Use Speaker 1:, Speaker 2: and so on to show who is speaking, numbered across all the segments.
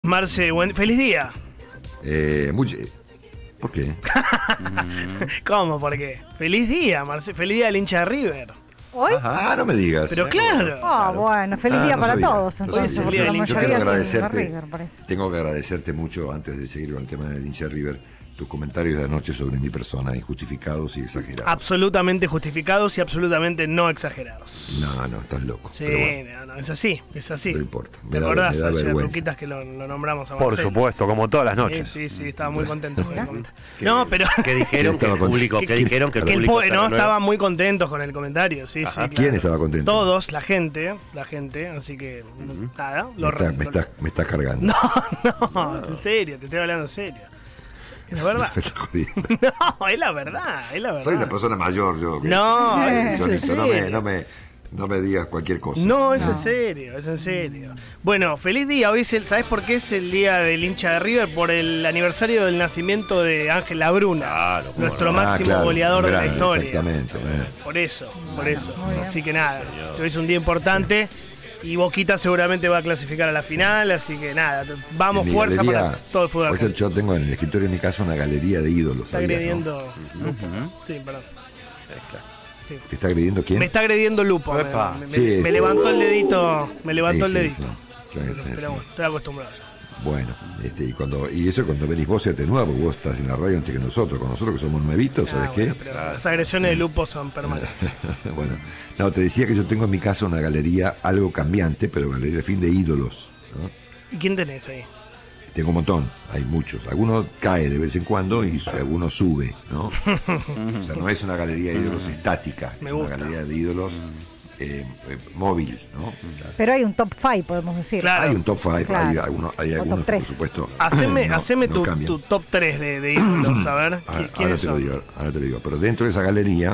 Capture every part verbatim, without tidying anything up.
Speaker 1: Marce, buen, feliz día.
Speaker 2: Eh, muy, ¿Por qué?
Speaker 1: ¿Cómo? ¿Por qué? Feliz día, Marce. Feliz día del hincha de River.
Speaker 3: ¿Hoy?
Speaker 2: Ah, no me digas.
Speaker 1: Pero claro.
Speaker 3: Ah, oh, bueno, feliz
Speaker 2: Ah,
Speaker 3: día
Speaker 2: no
Speaker 3: para
Speaker 2: sabía.
Speaker 3: todos.
Speaker 2: No
Speaker 3: Entonces,
Speaker 1: sabía.
Speaker 3: porque
Speaker 1: Yo
Speaker 3: la
Speaker 1: tengo
Speaker 2: Yo
Speaker 3: mayoría
Speaker 2: tengo que
Speaker 3: son de
Speaker 2: agradecerte,
Speaker 3: River, parece.
Speaker 2: tengo que agradecerte mucho antes de seguir con el tema del hincha de River, tus comentarios de anoche sobre mi persona, injustificados y exagerados.
Speaker 1: Absolutamente justificados y absolutamente no exagerados.
Speaker 2: No, no, estás loco.
Speaker 1: Sí,
Speaker 2: Pero bueno,
Speaker 1: no, no, es así, es así.
Speaker 2: no importa.
Speaker 1: ¿Te
Speaker 2: Me da,
Speaker 1: acordás
Speaker 2: me da
Speaker 1: ayer,
Speaker 2: vergüenza.
Speaker 1: Luquitas, que lo, lo nombramos a
Speaker 4: Por
Speaker 1: Marcelo?
Speaker 4: supuesto, como todas las noches.
Speaker 1: Sí, sí, sí, estaba muy contento con el comentario.
Speaker 4: ¿Qué-
Speaker 1: No, pero
Speaker 4: ¿Qué dijeron? Que
Speaker 2: estaba
Speaker 4: el
Speaker 2: con-
Speaker 4: público,
Speaker 1: que-
Speaker 4: ¿qué dijeron? Que el
Speaker 1: que el
Speaker 4: público
Speaker 1: po-
Speaker 4: se
Speaker 1: no,
Speaker 4: renueva.
Speaker 1: estaban muy contentos con el comentario, sí,
Speaker 4: Ajá.
Speaker 1: sí. claro.
Speaker 2: ¿Quién estaba contento?
Speaker 1: Todos, la gente, la gente, así que nada.
Speaker 2: Me,
Speaker 1: Lo
Speaker 2: está-
Speaker 1: re-
Speaker 2: me estás me estás cargando.
Speaker 1: No, no, en serio, te estoy hablando en serio. Es la verdad.
Speaker 2: Me estás jodiendo.
Speaker 1: No, es la verdad, es la verdad.
Speaker 2: Soy una persona mayor yo. que-
Speaker 1: No,
Speaker 2: Eh,
Speaker 1: es en
Speaker 2: Jonito, no, me,
Speaker 1: serio.
Speaker 2: no, me, no me digas cualquier cosa.
Speaker 1: No, es
Speaker 3: No.
Speaker 1: en serio, es en serio. Bueno, feliz día. Hoy es el, ¿sabés por qué es el día del hincha de River? Por el aniversario del nacimiento de Ángel Labruna,
Speaker 4: Claro, cómo
Speaker 1: nuestro
Speaker 4: no.
Speaker 2: Ah,
Speaker 1: máximo
Speaker 2: claro,
Speaker 1: goleador de
Speaker 2: grande,
Speaker 1: la historia.
Speaker 2: Exactamente. eh.
Speaker 1: Por eso, por eso.
Speaker 3: muy bien.
Speaker 1: Así que nada, hoy es un día importante y Boquita seguramente va a clasificar a la final, así que nada, vamos,
Speaker 2: En mi
Speaker 1: fuerza
Speaker 2: galería,
Speaker 1: para todo el fútbol
Speaker 2: por eso
Speaker 1: argentino.
Speaker 2: yo tengo en el escritorio de mi casa una galería de ídolos.
Speaker 1: Está
Speaker 2: ¿sabías, no?
Speaker 1: agrediendo Lupo. Sí, perdón.
Speaker 2: ¿Te está agrediendo quién?
Speaker 1: Me está agrediendo Lupo. Me,
Speaker 4: Epa.
Speaker 1: me- me-
Speaker 2: Sí,
Speaker 1: me
Speaker 2: sí.
Speaker 1: levantó el dedito. Me levantó
Speaker 2: Sí,
Speaker 1: el
Speaker 2: sí,
Speaker 1: dedito.
Speaker 2: sí. Sí,
Speaker 1: Pero,
Speaker 2: sí,
Speaker 1: pero
Speaker 2: sí.
Speaker 1: bueno, estoy acostumbrado.
Speaker 2: Bueno, este, y cuando y eso cuando venís vos se atenúa porque vos estás en la radio antes que nosotros, con nosotros que somos nuevitos, ¿sabes
Speaker 1: Ah,
Speaker 2: qué?
Speaker 1: bueno, pero las agresiones de Lupo son permanentes.
Speaker 2: Bueno, no, te decía que yo tengo en mi casa una galería algo cambiante, pero galería de fin de ídolos, ¿no?
Speaker 1: ¿Y quién tenés ahí?
Speaker 2: Tengo un montón, hay muchos. Algunos cae de vez en cuando y algunos sube, ¿no? O sea, no es una galería de ídolos estática,
Speaker 1: Me
Speaker 2: es
Speaker 1: gusta.
Speaker 2: una galería de ídolos eh, eh, móvil, ¿no?
Speaker 3: Pero hay un top cinco, podemos decir.
Speaker 1: Claro.
Speaker 2: Hay un top cinco,
Speaker 3: Claro.
Speaker 2: hay algunos, hay
Speaker 3: O
Speaker 2: algunos
Speaker 3: top
Speaker 2: que, por
Speaker 3: tres.
Speaker 2: supuesto.
Speaker 1: Haceme,
Speaker 2: no-
Speaker 1: haceme
Speaker 2: no
Speaker 1: tu,
Speaker 2: cambian.
Speaker 1: tu top tres de, de ídolos, a ver.
Speaker 2: Ahora,
Speaker 1: ¿qui-
Speaker 2: ahora
Speaker 1: ¿Quiénes
Speaker 2: te lo
Speaker 1: son?
Speaker 2: digo, ahora te lo digo. Pero dentro de esa galería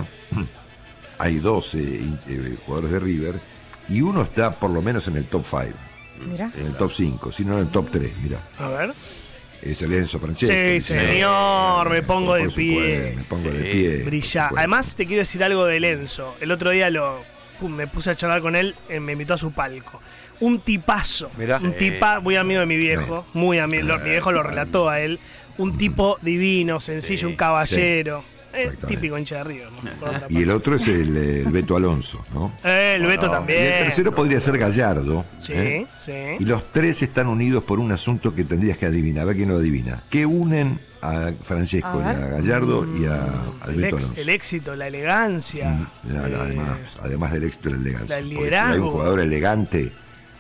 Speaker 2: hay doce in- eh, jugadores de River y uno está por lo menos en el top cinco,
Speaker 3: Mira.
Speaker 2: en el top cinco, si no en el top tres, mira.
Speaker 1: A ver.
Speaker 2: Es el Enzo Francesco.
Speaker 1: Sí, señor, me pongo de
Speaker 2: Por
Speaker 1: pie.
Speaker 2: supuesto, Me pongo de
Speaker 4: Sí.
Speaker 2: pie. por
Speaker 1: Brilla.
Speaker 2: supuesto.
Speaker 1: Además, te quiero decir algo de Lenzo. El otro día lo pum, me puse a charlar con él, eh, me invitó a su palco. Un tipazo.
Speaker 4: Mirá.
Speaker 1: Un
Speaker 4: Sí.
Speaker 1: tipa, muy amigo de mi viejo. Muy amigo. lo- Mi viejo lo relató a él. Un tipo divino, sencillo,
Speaker 4: Sí.
Speaker 1: un caballero. Eh,
Speaker 2: Exactamente.
Speaker 1: típico hincha de River, ¿no? Por otra
Speaker 2: Y el
Speaker 1: parte.
Speaker 2: otro es el, eh, el Beto Alonso, ¿no?
Speaker 1: Eh, el Beto
Speaker 4: No.
Speaker 2: Y
Speaker 1: también.
Speaker 2: el tercero podría ser Gallardo.
Speaker 1: Sí,
Speaker 2: ¿eh?
Speaker 1: sí.
Speaker 2: Y los tres están unidos por un asunto que tendrías que adivinar. A ver quién lo adivina. ¿Qué unen a Francesco,
Speaker 3: A
Speaker 2: y
Speaker 3: ver.
Speaker 2: a Gallardo y a
Speaker 1: El,
Speaker 2: Alberto
Speaker 1: ex-
Speaker 2: Alonso?
Speaker 1: el éxito, la elegancia.
Speaker 2: Mm, la- la-
Speaker 1: eh,
Speaker 2: además, además del éxito y la elegancia.
Speaker 1: la
Speaker 2: Porque si
Speaker 1: liderazgo.
Speaker 2: hay un jugador elegante,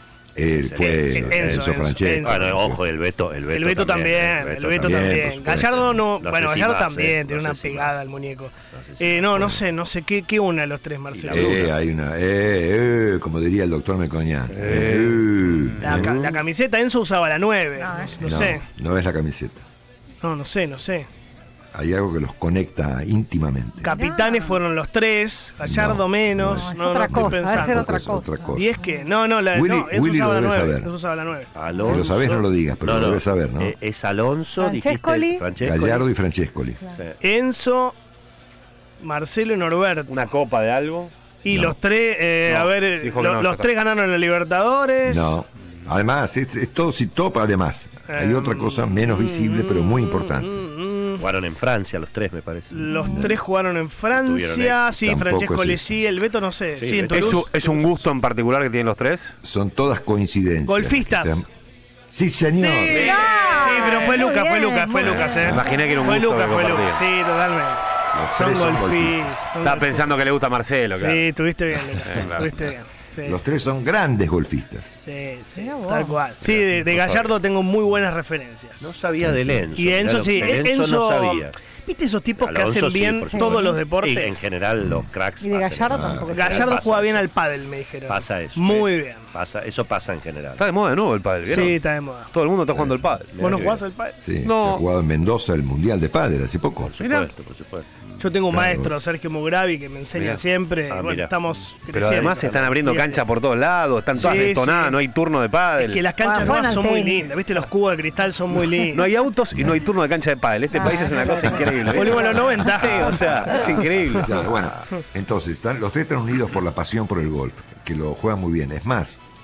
Speaker 2: él fue
Speaker 1: Eh, Enzo,
Speaker 2: Enzo,
Speaker 1: Enzo,
Speaker 2: Francesco.
Speaker 1: Enzo.
Speaker 4: Bueno, ojo, el Beto, el Beto,
Speaker 1: El Beto también, el Beto también.
Speaker 2: también, por supuesto.
Speaker 1: Gallardo no,
Speaker 4: No
Speaker 1: bueno,
Speaker 4: sé si
Speaker 1: Gallardo
Speaker 4: más,
Speaker 1: también
Speaker 4: eh,
Speaker 1: tiene
Speaker 4: no
Speaker 1: una
Speaker 4: sé si
Speaker 1: pegada
Speaker 4: más.
Speaker 1: al muñeco.
Speaker 4: No sé si
Speaker 1: Eh,
Speaker 4: más.
Speaker 1: no, no sé, no sé, ¿qué, qué une a los tres, Marcelo?
Speaker 4: Y la
Speaker 2: Eh,
Speaker 4: Bruna.
Speaker 2: hay una, eh, eh, como diría el doctor Mecoñán. Eh,
Speaker 1: La, ca-
Speaker 2: eh.
Speaker 1: la camiseta Enzo usaba la nueve,
Speaker 3: No,
Speaker 1: no,
Speaker 3: eh.
Speaker 1: no
Speaker 2: No,
Speaker 1: sé,
Speaker 2: no es la camiseta.
Speaker 1: no, no sé, no sé.
Speaker 2: Hay algo que los conecta íntimamente.
Speaker 1: Capitanes fueron los tres, Gallardo
Speaker 2: No,
Speaker 1: menos,
Speaker 3: no, es
Speaker 1: no,
Speaker 3: otra
Speaker 1: no estoy
Speaker 3: cosa, debe ser
Speaker 1: pensando.
Speaker 3: otra
Speaker 2: Es
Speaker 3: cosa.
Speaker 2: otra cosa.
Speaker 1: Y es que, no, no, la,
Speaker 2: Willy-
Speaker 1: no, Enzo
Speaker 2: Willy lo
Speaker 1: usaba la
Speaker 2: debe
Speaker 1: nueve,
Speaker 2: saber.
Speaker 1: Enzo usaba la nueve.
Speaker 4: Alonso.
Speaker 2: Si lo sabés, no lo digas, pero lo debes saber, ¿no?
Speaker 4: eh, Es Alonso,
Speaker 3: Francescoli.
Speaker 4: dijiste. Francescoli.
Speaker 2: Gallardo y Francescoli.
Speaker 4: Sí.
Speaker 1: Enzo, Marcelo y Norberto.
Speaker 4: Una copa de algo.
Speaker 1: Y
Speaker 2: No.
Speaker 1: los tres, eh,
Speaker 4: No,
Speaker 1: a ver,
Speaker 4: dijo que
Speaker 1: lo-
Speaker 4: no,
Speaker 1: los
Speaker 4: ya está.
Speaker 1: tres ganaron la Libertadores.
Speaker 2: No. Además, es, es todo si top, además. Hay
Speaker 1: Eh,
Speaker 2: otra cosa menos visible, pero muy importante.
Speaker 1: mm, mm.
Speaker 4: Jugaron en Francia los tres, me parece.
Speaker 1: Los
Speaker 2: No.
Speaker 1: tres jugaron en Francia,
Speaker 4: Tuvieron
Speaker 1: sí,
Speaker 2: Tampoco
Speaker 1: Francesco
Speaker 2: es
Speaker 1: Le
Speaker 2: eso.
Speaker 1: sí, el Beto no sé,
Speaker 4: Sí,
Speaker 1: sí, en
Speaker 4: es
Speaker 5: ¿Es,
Speaker 1: Toulouse.
Speaker 5: un- ¿Es un gusto en particular que tienen los tres?
Speaker 2: Son todas coincidencias.
Speaker 1: Golfistas.
Speaker 2: Que te- Sí, señor.
Speaker 1: Sí, sí, pero fue
Speaker 3: Muy
Speaker 1: Lucas, fue
Speaker 3: bien,
Speaker 1: Lucas, fue
Speaker 3: muy
Speaker 1: Lucas,
Speaker 3: bien.
Speaker 1: eh.
Speaker 5: Imaginé que era un
Speaker 1: Fue
Speaker 5: gusto
Speaker 1: Lucas,
Speaker 5: que
Speaker 1: fue Lucas,
Speaker 5: compartían.
Speaker 1: sí, totalmente.
Speaker 2: Los
Speaker 1: Son
Speaker 2: tres son
Speaker 1: golfistas.
Speaker 2: golfistas.
Speaker 1: son
Speaker 5: Estaba
Speaker 1: golfistas.
Speaker 5: pensando que le gusta a Marcelo, claro.
Speaker 1: Sí, estuviste bien, Lucas,
Speaker 5: Sí, claro.
Speaker 1: estuviste bien. Sí,
Speaker 2: Los tres son grandes golfistas.
Speaker 1: sí, sí,
Speaker 3: Mirá vos.
Speaker 1: tal cual. Sí, de, de Gallardo tengo muy buenas referencias.
Speaker 4: No sabía de Lenzo.
Speaker 1: Y de Enzo,
Speaker 4: mirá,
Speaker 1: sí,
Speaker 4: de Enzo
Speaker 1: Enzo,
Speaker 4: no sabía.
Speaker 1: ¿viste esos tipos que
Speaker 4: Alonso
Speaker 1: hacen
Speaker 4: sí,
Speaker 1: bien
Speaker 4: por
Speaker 1: todos
Speaker 4: supuesto.
Speaker 1: los
Speaker 4: Y en
Speaker 1: deportes?
Speaker 4: general los cracks
Speaker 3: Y de
Speaker 4: hacen
Speaker 3: Gallardo
Speaker 4: eso.
Speaker 3: tampoco.
Speaker 1: Gallardo
Speaker 4: Pasa
Speaker 1: juega bien
Speaker 4: eso.
Speaker 1: al pádel, me dijeron.
Speaker 4: Pasa eso.
Speaker 1: Muy
Speaker 4: eh.
Speaker 1: bien.
Speaker 4: Pasa, eso pasa en general.
Speaker 5: Está de moda de nuevo el pádel, ¿vieron?
Speaker 1: Sí, está de moda.
Speaker 5: Todo el mundo está jugando al pádel.
Speaker 1: ¿Vos no
Speaker 4: qué
Speaker 1: jugás
Speaker 4: bien.
Speaker 1: al pádel?
Speaker 2: Sí,
Speaker 5: No.
Speaker 2: se ha jugado en Mendoza el Mundial de Pádel hace poco.
Speaker 4: Por supuesto, por supuesto.
Speaker 1: Yo tengo un
Speaker 2: Claro.
Speaker 1: maestro, Sergio Mugravi, que me enseña
Speaker 5: Mirá.
Speaker 1: siempre.
Speaker 4: Ah,
Speaker 1: bueno,
Speaker 4: mirá.
Speaker 1: estamos
Speaker 5: Pero
Speaker 1: creciendo.
Speaker 5: además se están abriendo
Speaker 1: Y-
Speaker 5: canchas por todos lados, están todas
Speaker 1: Sí,
Speaker 5: detonadas,
Speaker 1: sí.
Speaker 5: no hay turno de pádel.
Speaker 1: Es que las canchas
Speaker 3: Ah,
Speaker 1: nuevas
Speaker 3: juegan
Speaker 1: son
Speaker 3: al
Speaker 1: muy
Speaker 3: tenis.
Speaker 1: lindas, ¿viste? Los cubos de cristal son muy lindos.
Speaker 5: No hay autos y no hay turno de cancha de pádel. Este
Speaker 3: Ah,
Speaker 5: país es una cosa increíble.
Speaker 1: Volvimos a los noventa.
Speaker 5: Sí, o sea, es increíble.
Speaker 2: Claro, bueno, entonces, están, los tres están unidos por la pasión por el golf, que lo juegan muy bien. Es más,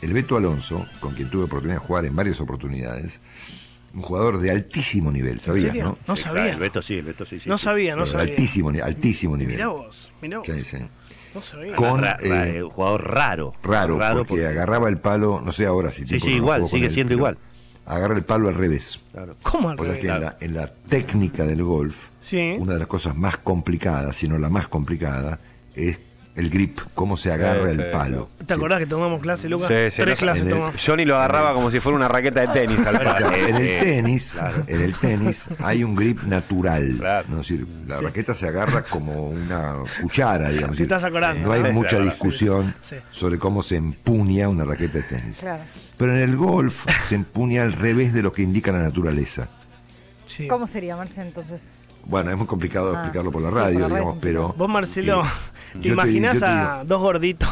Speaker 2: el Beto Alonso, con quien tuve oportunidad de jugar en varias oportunidades, un jugador de altísimo nivel, ¿sabías,
Speaker 1: serio?
Speaker 2: no?
Speaker 1: No
Speaker 4: Sí,
Speaker 1: sabía.
Speaker 4: claro, el Beto sí, el Beto sí. sí
Speaker 1: No
Speaker 4: sí.
Speaker 1: sabía, no
Speaker 2: Eh,
Speaker 1: sabía.
Speaker 2: altísimo, ni- altísimo nivel.
Speaker 1: Mirá vos, mirá vos.
Speaker 2: Sí, sí.
Speaker 1: No sabía.
Speaker 2: Con-
Speaker 4: Ra- ra-
Speaker 2: eh,
Speaker 4: un jugador raro.
Speaker 2: Raro, porque, agarraba el palo, no sé ahora si
Speaker 4: Sí,
Speaker 2: tiempo
Speaker 4: sí,
Speaker 2: que no
Speaker 4: igual,
Speaker 2: juego con
Speaker 4: sigue
Speaker 2: él,
Speaker 4: siendo
Speaker 2: pero
Speaker 4: igual.
Speaker 2: Agarra el palo al revés.
Speaker 4: Claro.
Speaker 1: ¿Cómo al
Speaker 2: O sea
Speaker 1: revés?
Speaker 2: que en la, en la técnica del golf,
Speaker 1: Sí.
Speaker 2: una de las cosas más complicadas, si no la más complicada, es el grip, cómo se agarra
Speaker 5: Sí,
Speaker 2: el
Speaker 5: sí,
Speaker 2: palo.
Speaker 1: ¿Te acordás que tomamos clase, Lucas?
Speaker 5: Sí, sí,
Speaker 1: Tres
Speaker 5: no-
Speaker 1: clases
Speaker 2: en el-
Speaker 1: tomamos.
Speaker 5: Johnny lo agarraba como si fuera una raqueta de tenis al
Speaker 4: Bueno,
Speaker 5: palo.
Speaker 2: Claro, en el
Speaker 4: eh,
Speaker 2: tenis,
Speaker 4: claro.
Speaker 2: en el tenis hay un grip natural,
Speaker 5: Claro.
Speaker 2: ¿no? Es decir, la raqueta se agarra como una cuchara, digamos.
Speaker 1: Te
Speaker 2: Es decir,
Speaker 1: estás acordando,
Speaker 2: no hay
Speaker 1: ¿no?
Speaker 2: mucha
Speaker 4: Claro,
Speaker 2: discusión
Speaker 1: sí.
Speaker 2: sobre cómo se empuña una raqueta de tenis.
Speaker 3: Claro.
Speaker 2: Pero en el golf se empuña al revés de lo que indica la naturaleza.
Speaker 1: Sí.
Speaker 3: ¿Cómo sería, Marce, entonces?
Speaker 2: Bueno, es muy complicado
Speaker 3: Ah,
Speaker 2: explicarlo por la
Speaker 3: sí,
Speaker 2: radio,
Speaker 3: por la radio
Speaker 2: digamos,
Speaker 3: es
Speaker 2: pero...
Speaker 1: Vos, Marcelo,
Speaker 2: eh,
Speaker 1: ¿te
Speaker 2: yo te-
Speaker 1: imaginás
Speaker 2: yo te
Speaker 1: a
Speaker 2: digo-
Speaker 1: dos gorditos,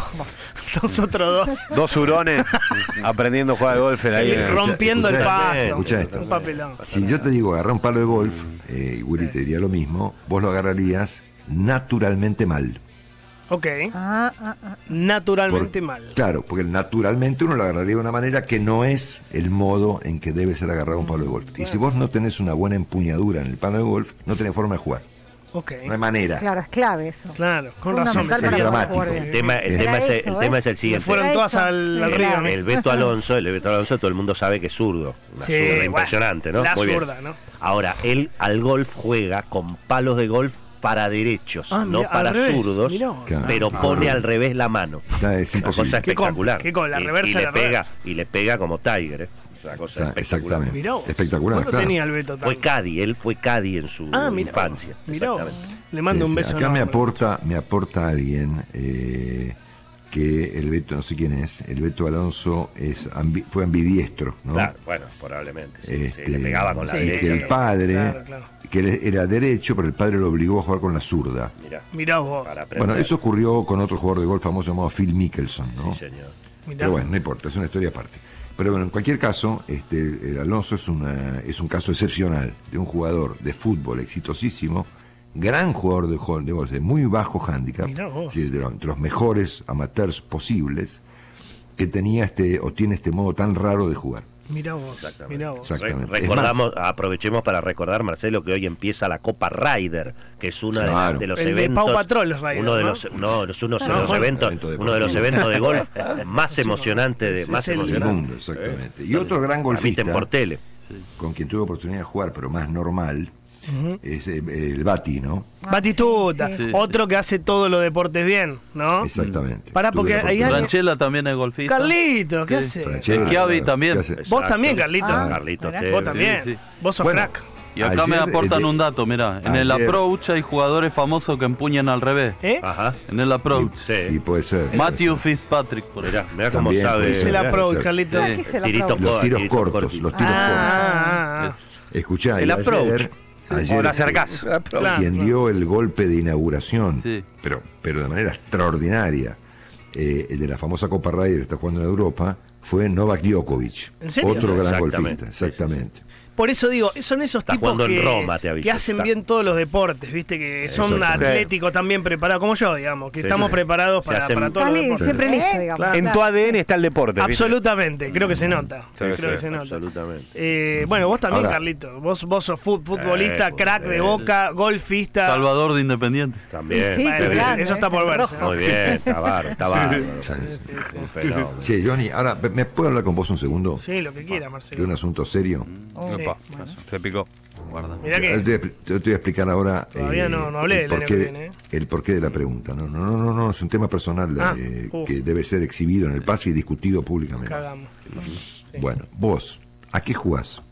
Speaker 1: nosotros dos,
Speaker 5: Dos hurones aprendiendo a jugar al golf ahí.
Speaker 1: y
Speaker 5: en el-
Speaker 1: rompiendo el
Speaker 2: escuchá,
Speaker 1: pasto?
Speaker 2: escuchá esto.
Speaker 1: Un papelón.
Speaker 2: Si yo te digo agarrar un palo de golf, eh, y Willy te diría lo mismo, vos lo agarrarías naturalmente mal.
Speaker 1: Ok.
Speaker 3: Ah, ah, ah.
Speaker 1: Naturalmente
Speaker 2: Por-
Speaker 1: mal.
Speaker 2: Claro, porque naturalmente uno lo agarraría de una manera que no es el modo en que debe ser agarrado un palo de golf. Y si vos no tenés una buena empuñadura en el palo de golf, no tenés forma de jugar.
Speaker 1: Ok.
Speaker 2: No hay manera.
Speaker 3: Claro, es clave eso.
Speaker 1: Claro, con razón.
Speaker 3: Fundamental
Speaker 2: es
Speaker 3: para poder
Speaker 2: dramático.
Speaker 3: jugar
Speaker 4: El
Speaker 3: bien.
Speaker 4: tema, el
Speaker 2: Era
Speaker 4: tema, es, el,
Speaker 3: eso,
Speaker 4: el
Speaker 3: ¿eh?
Speaker 4: tema es el
Speaker 1: Se
Speaker 4: siguiente.
Speaker 1: fueron
Speaker 3: Era
Speaker 1: todas
Speaker 3: eso.
Speaker 1: al, al
Speaker 3: Sí,
Speaker 1: río.
Speaker 3: claro.
Speaker 1: ¿no?
Speaker 4: El Beto Alonso, el Beto Alonso, todo el mundo sabe que es zurdo. Una
Speaker 1: Sí,
Speaker 4: zurda
Speaker 1: bueno,
Speaker 4: impresionante, ¿no?
Speaker 1: la
Speaker 4: Muy bien.
Speaker 1: zurda, ¿no?
Speaker 4: Ahora, él al golf juega con palos de golf para derechos,
Speaker 1: Ah,
Speaker 4: no
Speaker 1: mirá,
Speaker 4: para
Speaker 1: al revés,
Speaker 4: zurdos,
Speaker 1: mirá.
Speaker 2: Claro.
Speaker 4: pero
Speaker 2: Ah,
Speaker 4: pone
Speaker 2: ah.
Speaker 4: al revés la mano.
Speaker 2: Está- es
Speaker 4: Una cosa
Speaker 2: imposible.
Speaker 1: ¿Qué con-
Speaker 4: espectacular.
Speaker 1: qué con la
Speaker 4: Y-
Speaker 1: reversa
Speaker 4: y,
Speaker 1: de
Speaker 4: le
Speaker 1: la
Speaker 4: pega,
Speaker 1: reversa?
Speaker 4: y le pega como Tiger, ¿eh? Es una cosa
Speaker 2: Exa-
Speaker 4: espectacular.
Speaker 2: Exactamente.
Speaker 1: Mirá vos.
Speaker 2: Espectacular,
Speaker 1: Vos lo
Speaker 2: claro.
Speaker 1: tenía el Beto
Speaker 4: Fue
Speaker 1: también.
Speaker 4: Caddy, él fue Caddy en su
Speaker 1: Ah, mirá.
Speaker 4: infancia.
Speaker 1: Mirá vos.
Speaker 4: Exactamente.
Speaker 1: Le mando
Speaker 2: Sí,
Speaker 1: un
Speaker 2: sí.
Speaker 1: beso.
Speaker 2: Acá me
Speaker 1: enorme.
Speaker 2: aporta, me aporta alguien eh, que el Beto, no sé quién es, el Beto Alonso es ambi- fue ambidiestro, ¿no?
Speaker 4: Claro, bueno, probablemente. Sí, sí,
Speaker 2: Este,
Speaker 4: le pegaba con la
Speaker 1: Sí,
Speaker 2: y
Speaker 4: derecha.
Speaker 2: que el
Speaker 4: ¿no?
Speaker 2: padre,
Speaker 1: Claro, claro.
Speaker 2: que él era derecho, pero el padre lo obligó a jugar con la zurda.
Speaker 4: Mirá,
Speaker 1: Mirá vos.
Speaker 4: para aprender.
Speaker 2: Bueno, eso ocurrió con otro jugador de golf famoso llamado Phil Mickelson, ¿no?
Speaker 4: Sí, señor.
Speaker 1: Mirá.
Speaker 2: Pero bueno, no importa, es una historia aparte. Pero bueno, en cualquier caso, este, el Alonso es, una, es un caso excepcional de un jugador de fútbol exitosísimo, gran jugador de, jo- de golf, de muy bajo handicap,
Speaker 1: Mirá vos.
Speaker 2: sí, de, lo- de los mejores amateurs posibles, que tenía este o tiene este modo tan raro de jugar.
Speaker 1: Mirá vos.
Speaker 4: Exactamente.
Speaker 1: Mirá vos.
Speaker 2: Exactamente.
Speaker 4: Re-
Speaker 2: Es
Speaker 4: recordamos, aprovechemos para recordar, Marcelo, que hoy empieza la Copa Ryder, que es uno
Speaker 2: Claro.
Speaker 4: de, los
Speaker 1: El de
Speaker 4: eventos.
Speaker 1: Pau Patrol es Ryder,
Speaker 4: uno de
Speaker 1: ¿no?
Speaker 4: los, no, es uno de
Speaker 1: No,
Speaker 4: los
Speaker 1: bueno,
Speaker 4: eventos,
Speaker 2: evento
Speaker 4: uno de los
Speaker 2: deportivo.
Speaker 4: eventos de golf más emocionantes, de,
Speaker 1: Es
Speaker 4: más
Speaker 1: el-
Speaker 2: Del
Speaker 4: emocionantes.
Speaker 2: mundo, exactamente. Y otro gran
Speaker 4: Transmiten
Speaker 2: golfista,
Speaker 4: por tele.
Speaker 2: con quien tuve oportunidad de jugar, pero más normal,
Speaker 1: Ujú.
Speaker 2: es eh, el Bati, ¿no?
Speaker 3: Ah,
Speaker 1: Batistuta.
Speaker 3: sí,
Speaker 6: sí. Sí.
Speaker 1: Otro que hace todos los deportes bien, ¿no?
Speaker 2: Exactamente.
Speaker 1: Pará,
Speaker 2: Tuve
Speaker 1: porque
Speaker 2: la
Speaker 1: hay
Speaker 2: oportunidad.
Speaker 1: alguien-
Speaker 6: Franchella también es golfista.
Speaker 1: Carlito, ¿qué
Speaker 6: Sí.
Speaker 1: hace?
Speaker 2: Franchella,
Speaker 6: El Chiavi
Speaker 2: claro.
Speaker 6: también.
Speaker 2: ¿Qué hace?
Speaker 1: Vos
Speaker 4: Exacto.
Speaker 1: también, Carlito.
Speaker 3: Ah.
Speaker 4: Carlitos
Speaker 3: Mirá.
Speaker 4: Tevez.
Speaker 1: Vos también.
Speaker 6: sí.
Speaker 1: Vos sos
Speaker 2: Bueno,
Speaker 1: crack.
Speaker 6: Y acá me
Speaker 2: Ayer,
Speaker 6: aportan
Speaker 2: eh,
Speaker 6: un dato, mirá. En el
Speaker 2: ayer-
Speaker 6: approach hay jugadores famosos que empuñan al revés.
Speaker 1: ¿Eh?
Speaker 4: Ajá.
Speaker 6: En el approach.
Speaker 4: Sí.
Speaker 2: Y puede ser.
Speaker 6: Matthew Fitzpatrick, por
Speaker 4: Mirá,
Speaker 6: ejemplo.
Speaker 4: mirá cómo
Speaker 2: También
Speaker 4: sabe.
Speaker 2: puede
Speaker 1: Hice
Speaker 2: ser.
Speaker 1: la
Speaker 4: mirá.
Speaker 1: pro,
Speaker 2: puede ser.
Speaker 1: Carlito.
Speaker 6: Sí.
Speaker 3: ¿Qué es el
Speaker 4: Tirito
Speaker 3: approach?
Speaker 2: Los
Speaker 4: co-
Speaker 2: tiros
Speaker 4: tiritos
Speaker 2: cortos,
Speaker 4: cortitos.
Speaker 2: los tiros cortos.
Speaker 1: Ah, ah, ah.
Speaker 2: Escuchá,
Speaker 4: El
Speaker 2: y
Speaker 4: approach.
Speaker 2: ayer, ayer
Speaker 5: O la acercás.
Speaker 1: Claro,
Speaker 2: quien
Speaker 1: claro.
Speaker 2: dio el golpe de inauguración,
Speaker 6: Sí.
Speaker 2: pero, pero de manera extraordinaria, eh, el de la famosa Copa Ryder que está jugando en Europa, fue Novak Djokovic.
Speaker 1: ¿En serio?
Speaker 2: Otro gran
Speaker 4: Exactamente,
Speaker 2: golfista,
Speaker 4: sí, sí, sí.
Speaker 2: exactamente.
Speaker 1: Por eso digo, son esos
Speaker 4: Está
Speaker 1: tipos
Speaker 4: jugando en
Speaker 1: que,
Speaker 4: Roma, te aviso,
Speaker 1: que hacen
Speaker 4: está.
Speaker 1: bien todos los deportes, viste, que son
Speaker 2: Exactamente.
Speaker 1: atléticos también preparados, como yo, digamos, que
Speaker 4: Sí,
Speaker 1: estamos
Speaker 4: sí.
Speaker 1: preparados
Speaker 4: Se
Speaker 1: para,
Speaker 4: hacen-
Speaker 1: para todos los
Speaker 3: Está li-
Speaker 1: deportes.
Speaker 3: siempre listo, digamos.
Speaker 1: Claro.
Speaker 5: En tu A D N está el deporte. ¿viste?
Speaker 1: Absolutamente, creo que se nota.
Speaker 5: Sí,
Speaker 1: creo
Speaker 5: sí,
Speaker 1: que se nota.
Speaker 4: Absolutamente.
Speaker 1: Eh, bueno, vos también,
Speaker 2: Ahora-
Speaker 1: Carlito. Vos, vos sos fut- futbolista,
Speaker 4: Eh,
Speaker 1: crack de
Speaker 4: eh,
Speaker 1: Boca, golfista.
Speaker 6: Salvador de Independiente.
Speaker 4: También.
Speaker 3: Sí,
Speaker 4: muy
Speaker 1: Bueno,
Speaker 3: qué
Speaker 4: bien.
Speaker 3: grande,
Speaker 1: eso está
Speaker 3: ¿eh?
Speaker 1: por verse.
Speaker 3: Rojo.
Speaker 4: Muy bien, está bárbaro, está bárbaro.
Speaker 2: Sí,
Speaker 1: sí, sí.
Speaker 4: Un fenómeno.
Speaker 2: Che, Johnny, ahora, ¿me puedo hablar con vos un segundo?
Speaker 1: Sí, lo que quiera,
Speaker 2: De un
Speaker 1: Marcelo.
Speaker 2: asunto serio.
Speaker 3: Oh,
Speaker 1: Sí.
Speaker 5: Opa,
Speaker 1: Bueno.
Speaker 5: se picó.
Speaker 6: Guarda.
Speaker 1: Mirá
Speaker 2: Yo
Speaker 1: que.
Speaker 2: te, te- te voy a explicar ahora
Speaker 1: Todavía no- no hablé
Speaker 2: el,
Speaker 1: del año
Speaker 2: porqué,
Speaker 1: que viene, ¿eh?
Speaker 2: el porqué de la pregunta. No, no, no, no, no, es un tema personal
Speaker 1: Ah,
Speaker 2: eh,
Speaker 1: uh.
Speaker 2: que debe ser exhibido en el pase y discutido públicamente.
Speaker 1: Cagamos. Sí.
Speaker 2: Bueno, vos, ¿a qué jugás?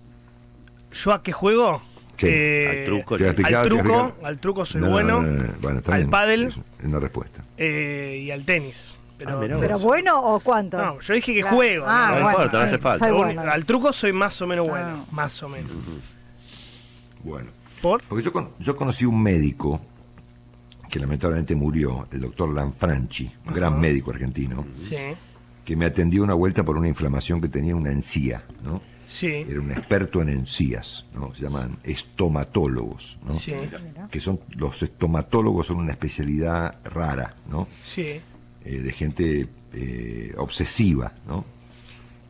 Speaker 1: ¿Yo a qué juego?
Speaker 2: Sí.
Speaker 1: Eh,
Speaker 4: Al truco.
Speaker 2: Te voy a explicar,
Speaker 1: al
Speaker 2: te voy a
Speaker 1: truco,
Speaker 2: explicar.
Speaker 1: al truco soy
Speaker 2: No, no,
Speaker 1: bueno.
Speaker 2: no, no, no. Bueno, está
Speaker 1: al
Speaker 2: bien,
Speaker 1: pádel.
Speaker 2: es una respuesta.
Speaker 1: eh, y al tenis. Pero,
Speaker 4: Ah, mirá
Speaker 3: ¿Pero
Speaker 4: vos.
Speaker 3: bueno o cuánto?
Speaker 1: no, yo dije que
Speaker 3: Claro.
Speaker 1: juego.
Speaker 3: Ah,
Speaker 1: ¿no?
Speaker 4: No
Speaker 3: bueno,
Speaker 4: importa, no hace
Speaker 3: sí,
Speaker 4: falta.
Speaker 3: soy
Speaker 1: Lo
Speaker 3: bueno.
Speaker 1: único- al truco soy más o menos bueno.
Speaker 3: Ah.
Speaker 1: Más o menos.
Speaker 2: Bueno,
Speaker 1: ¿Por?
Speaker 2: porque yo, con- yo conocí un médico que lamentablemente murió, el doctor Lanfranchi, un gran médico argentino,
Speaker 1: Sí.
Speaker 2: que me atendió una vuelta por una inflamación que tenía en una encía, ¿no?
Speaker 1: Sí.
Speaker 2: Era un experto en encías, ¿no? Se llaman estomatólogos, ¿no?
Speaker 1: Sí.
Speaker 3: Mira.
Speaker 2: Que son, los estomatólogos son una especialidad rara, ¿no?
Speaker 1: Sí.
Speaker 2: Eh, de gente eh, obsesiva, ¿no?